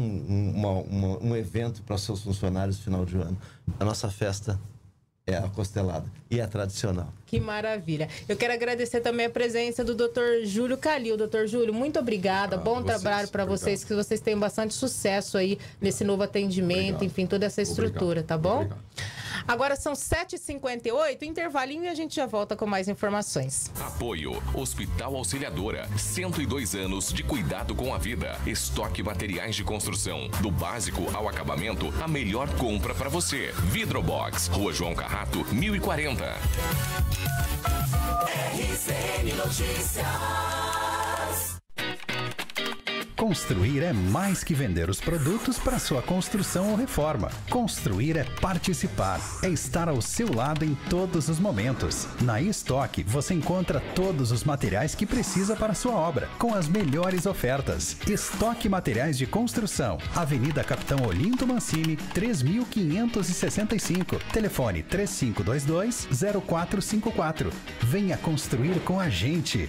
um evento para seus funcionários no final de ano. A nossa festa é a costelada e é tradicional. Que maravilha. Eu quero agradecer também a presença do Dr. Júlio Calil. Dr. Júlio, muito obrigada. Bom trabalho para vocês, que vocês tenham bastante sucesso aí nesse novo atendimento, enfim, toda essa estrutura, tá bom? Agora são 7h58, intervalinho e a gente já volta com mais informações. Apoio Hospital Auxiliadora, 102 anos de cuidado com a vida. Estoque materiais de construção, do básico ao acabamento, a melhor compra para você. Vidrobox, Rua João Carrato, 1040. RCN Notícias. Construir é mais que vender os produtos para sua construção ou reforma. Construir é participar, é estar ao seu lado em todos os momentos. Na Estoque você encontra todos os materiais que precisa para sua obra, com as melhores ofertas. Estoque Materiais de Construção, Avenida Capitão Olinto Mancini, 3565. Telefone 3522-0454. Venha construir com a gente.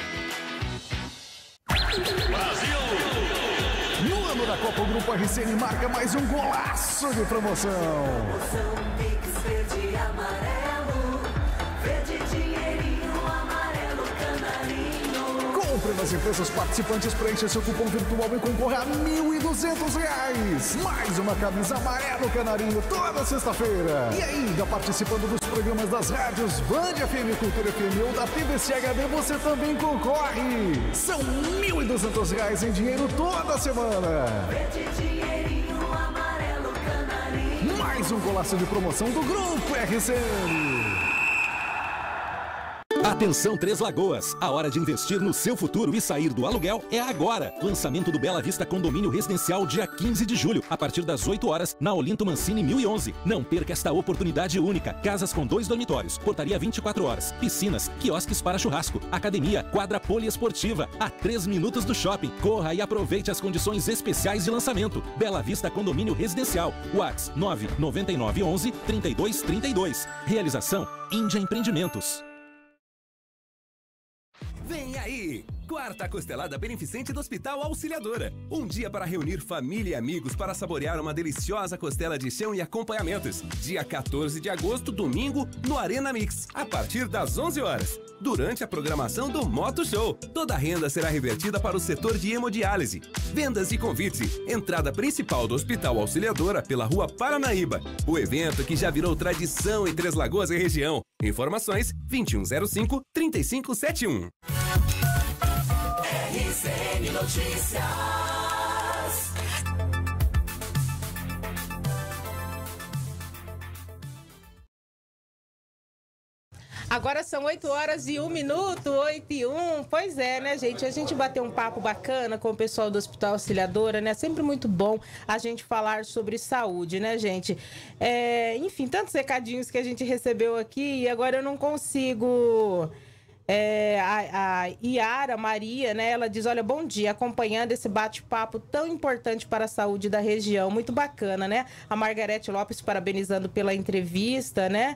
No ano da Copa, o Grupo RCN marca mais um golaço de promoção. Promoção Pix verde e amarelo, verde dinheirinho, amarelo canarinho. Compre nas empresas participantes, preencha seu cupom virtual e concorra a R$ 1.200. Mais uma camisa amarelo canarinho toda sexta-feira. E ainda participando dos programas das rádios Band FM, Cultura FM ou da TVC HD, você também concorre. São R$ 1.200 em dinheiro toda semana. Verde dinheirinho, amarelo canarinho. Mais um golaço de promoção do Grupo RCN. Atenção Três Lagoas, a hora de investir no seu futuro e sair do aluguel é agora. Lançamento do Bela Vista Condomínio Residencial dia 15 de julho, a partir das 8 horas, na Olinto Mancini 1011. Não perca esta oportunidade única. Casas com 2 dormitórios, portaria 24 horas, piscinas, quiosques para churrasco, academia, quadra poliesportiva, a 3 minutos do shopping. Corra e aproveite as condições especiais de lançamento. Bela Vista Condomínio Residencial, WhatsApp 99911 3232. Realização Índia Empreendimentos. Vem aí! Quarta Costelada Beneficente do Hospital Auxiliadora. Um dia para reunir família e amigos para saborear uma deliciosa costela de chão e acompanhamentos. Dia 14 de agosto, domingo, no Arena Mix, a partir das 11 horas. Durante a programação do Moto Show, toda a renda será revertida para o setor de hemodiálise. Vendas e convites. Entrada principal do Hospital Auxiliadora pela Rua Paranaíba. O evento que já virou tradição em Três Lagoas e região. Informações 2105-3571. RCN Notícias. Agora são 8 horas e 1 minuto, 8h01. Pois é, né, gente? A gente bateu um papo bacana com o pessoal do Hospital Auxiliadora, né? Sempre muito bom a gente falar sobre saúde, né, gente? Enfim, tantos recadinhos que a gente recebeu aqui e agora eu não consigo... a Iara Maria, né? Ela diz, olha, bom dia, acompanhando esse bate-papo tão importante para a saúde da região, muito bacana, né? A Margarete Lopes parabenizando pela entrevista, né?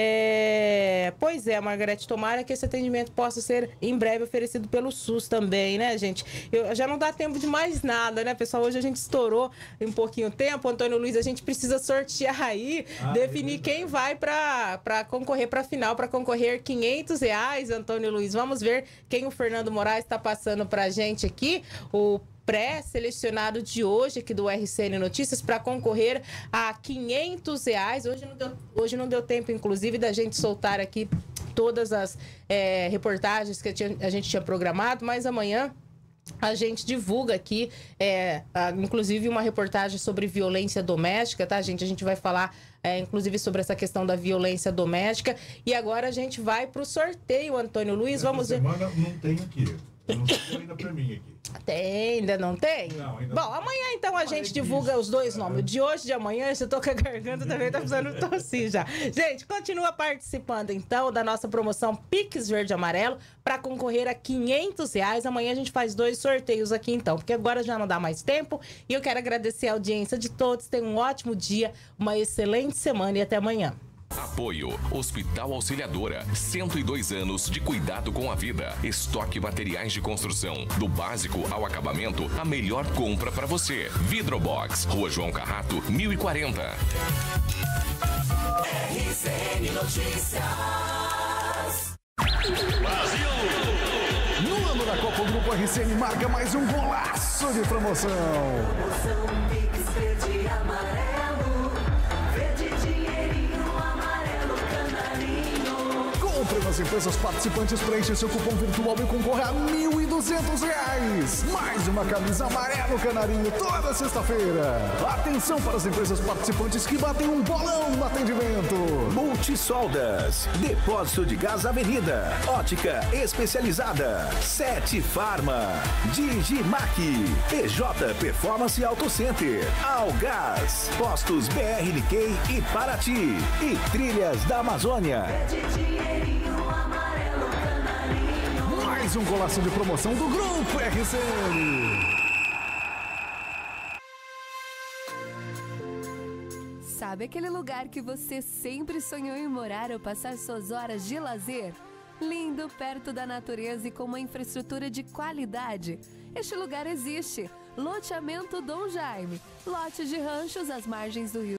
Pois é, Margarete, tomara que esse atendimento possa ser em breve oferecido pelo SUS também, né, gente? Já não dá tempo de mais nada, né, pessoal? Hoje a gente estourou um pouquinho o tempo. Antônio Luiz, a gente precisa sortear aí, definir quem vai para concorrer para a final, para concorrer R$500, Antônio Luiz. Vamos ver quem o Fernando Moraes está passando para a gente aqui, o pré-selecionado de hoje aqui do RCN Notícias para concorrer a R$500. Hoje não deu tempo, inclusive, da gente soltar aqui todas as reportagens que a gente tinha programado, mas amanhã a gente divulga aqui, inclusive, uma reportagem sobre violência doméstica, tá, gente? A gente vai falar, inclusive, sobre essa questão da violência doméstica. E agora a gente vai para o sorteio, Antônio Luiz. Vamos ver. Semana não tem aqui. Não chegou ainda para mim aqui. Ainda não tem? Não, ainda Bom, não. Amanhã então a gente divulga os dois nomes. De hoje e de amanhã, se eu tô com a garganta também, tá precisando tossir já. Gente, continua participando então da nossa promoção Pix Verde e Amarelo para concorrer a R$500. Amanhã a gente faz 2 sorteios aqui então, porque agora já não dá mais tempo. E eu quero agradecer a audiência de todos. Tenham um ótimo dia, uma excelente semana e até amanhã. Apoio Hospital Auxiliadora, 102 anos de cuidado com a vida. Estoque materiais de construção, do básico ao acabamento, a melhor compra para você. Vidrobox, Rua João Carrato, 1040. RCN Notícias. Brasil! No ano da Copa, o Grupo RCN marca mais um golaço de promoção. Promoção Pix verde e amarelo, verde dinheirinho, nas empresas participantes, preencha seu cupom virtual e concorra a R$1.200. Mais uma camisa amarelo canarinho toda sexta-feira. Atenção para as empresas participantes que batem um bolão no atendimento. Multisoldas, Depósito de Gás Avenida, Ótica Especializada, 7 Farma, Digimac, PJ Performance Auto Center, Algás, Postos BR Nikkei e Paraty e Trilhas da Amazônia. Mais um golaço de promoção do Grupo RCN. Sabe aquele lugar que você sempre sonhou em morar ou passar suas horas de lazer? Lindo, perto da natureza e com uma infraestrutura de qualidade. Este lugar existe. Loteamento Dom Jaime. Lotes de ranchos às margens do rio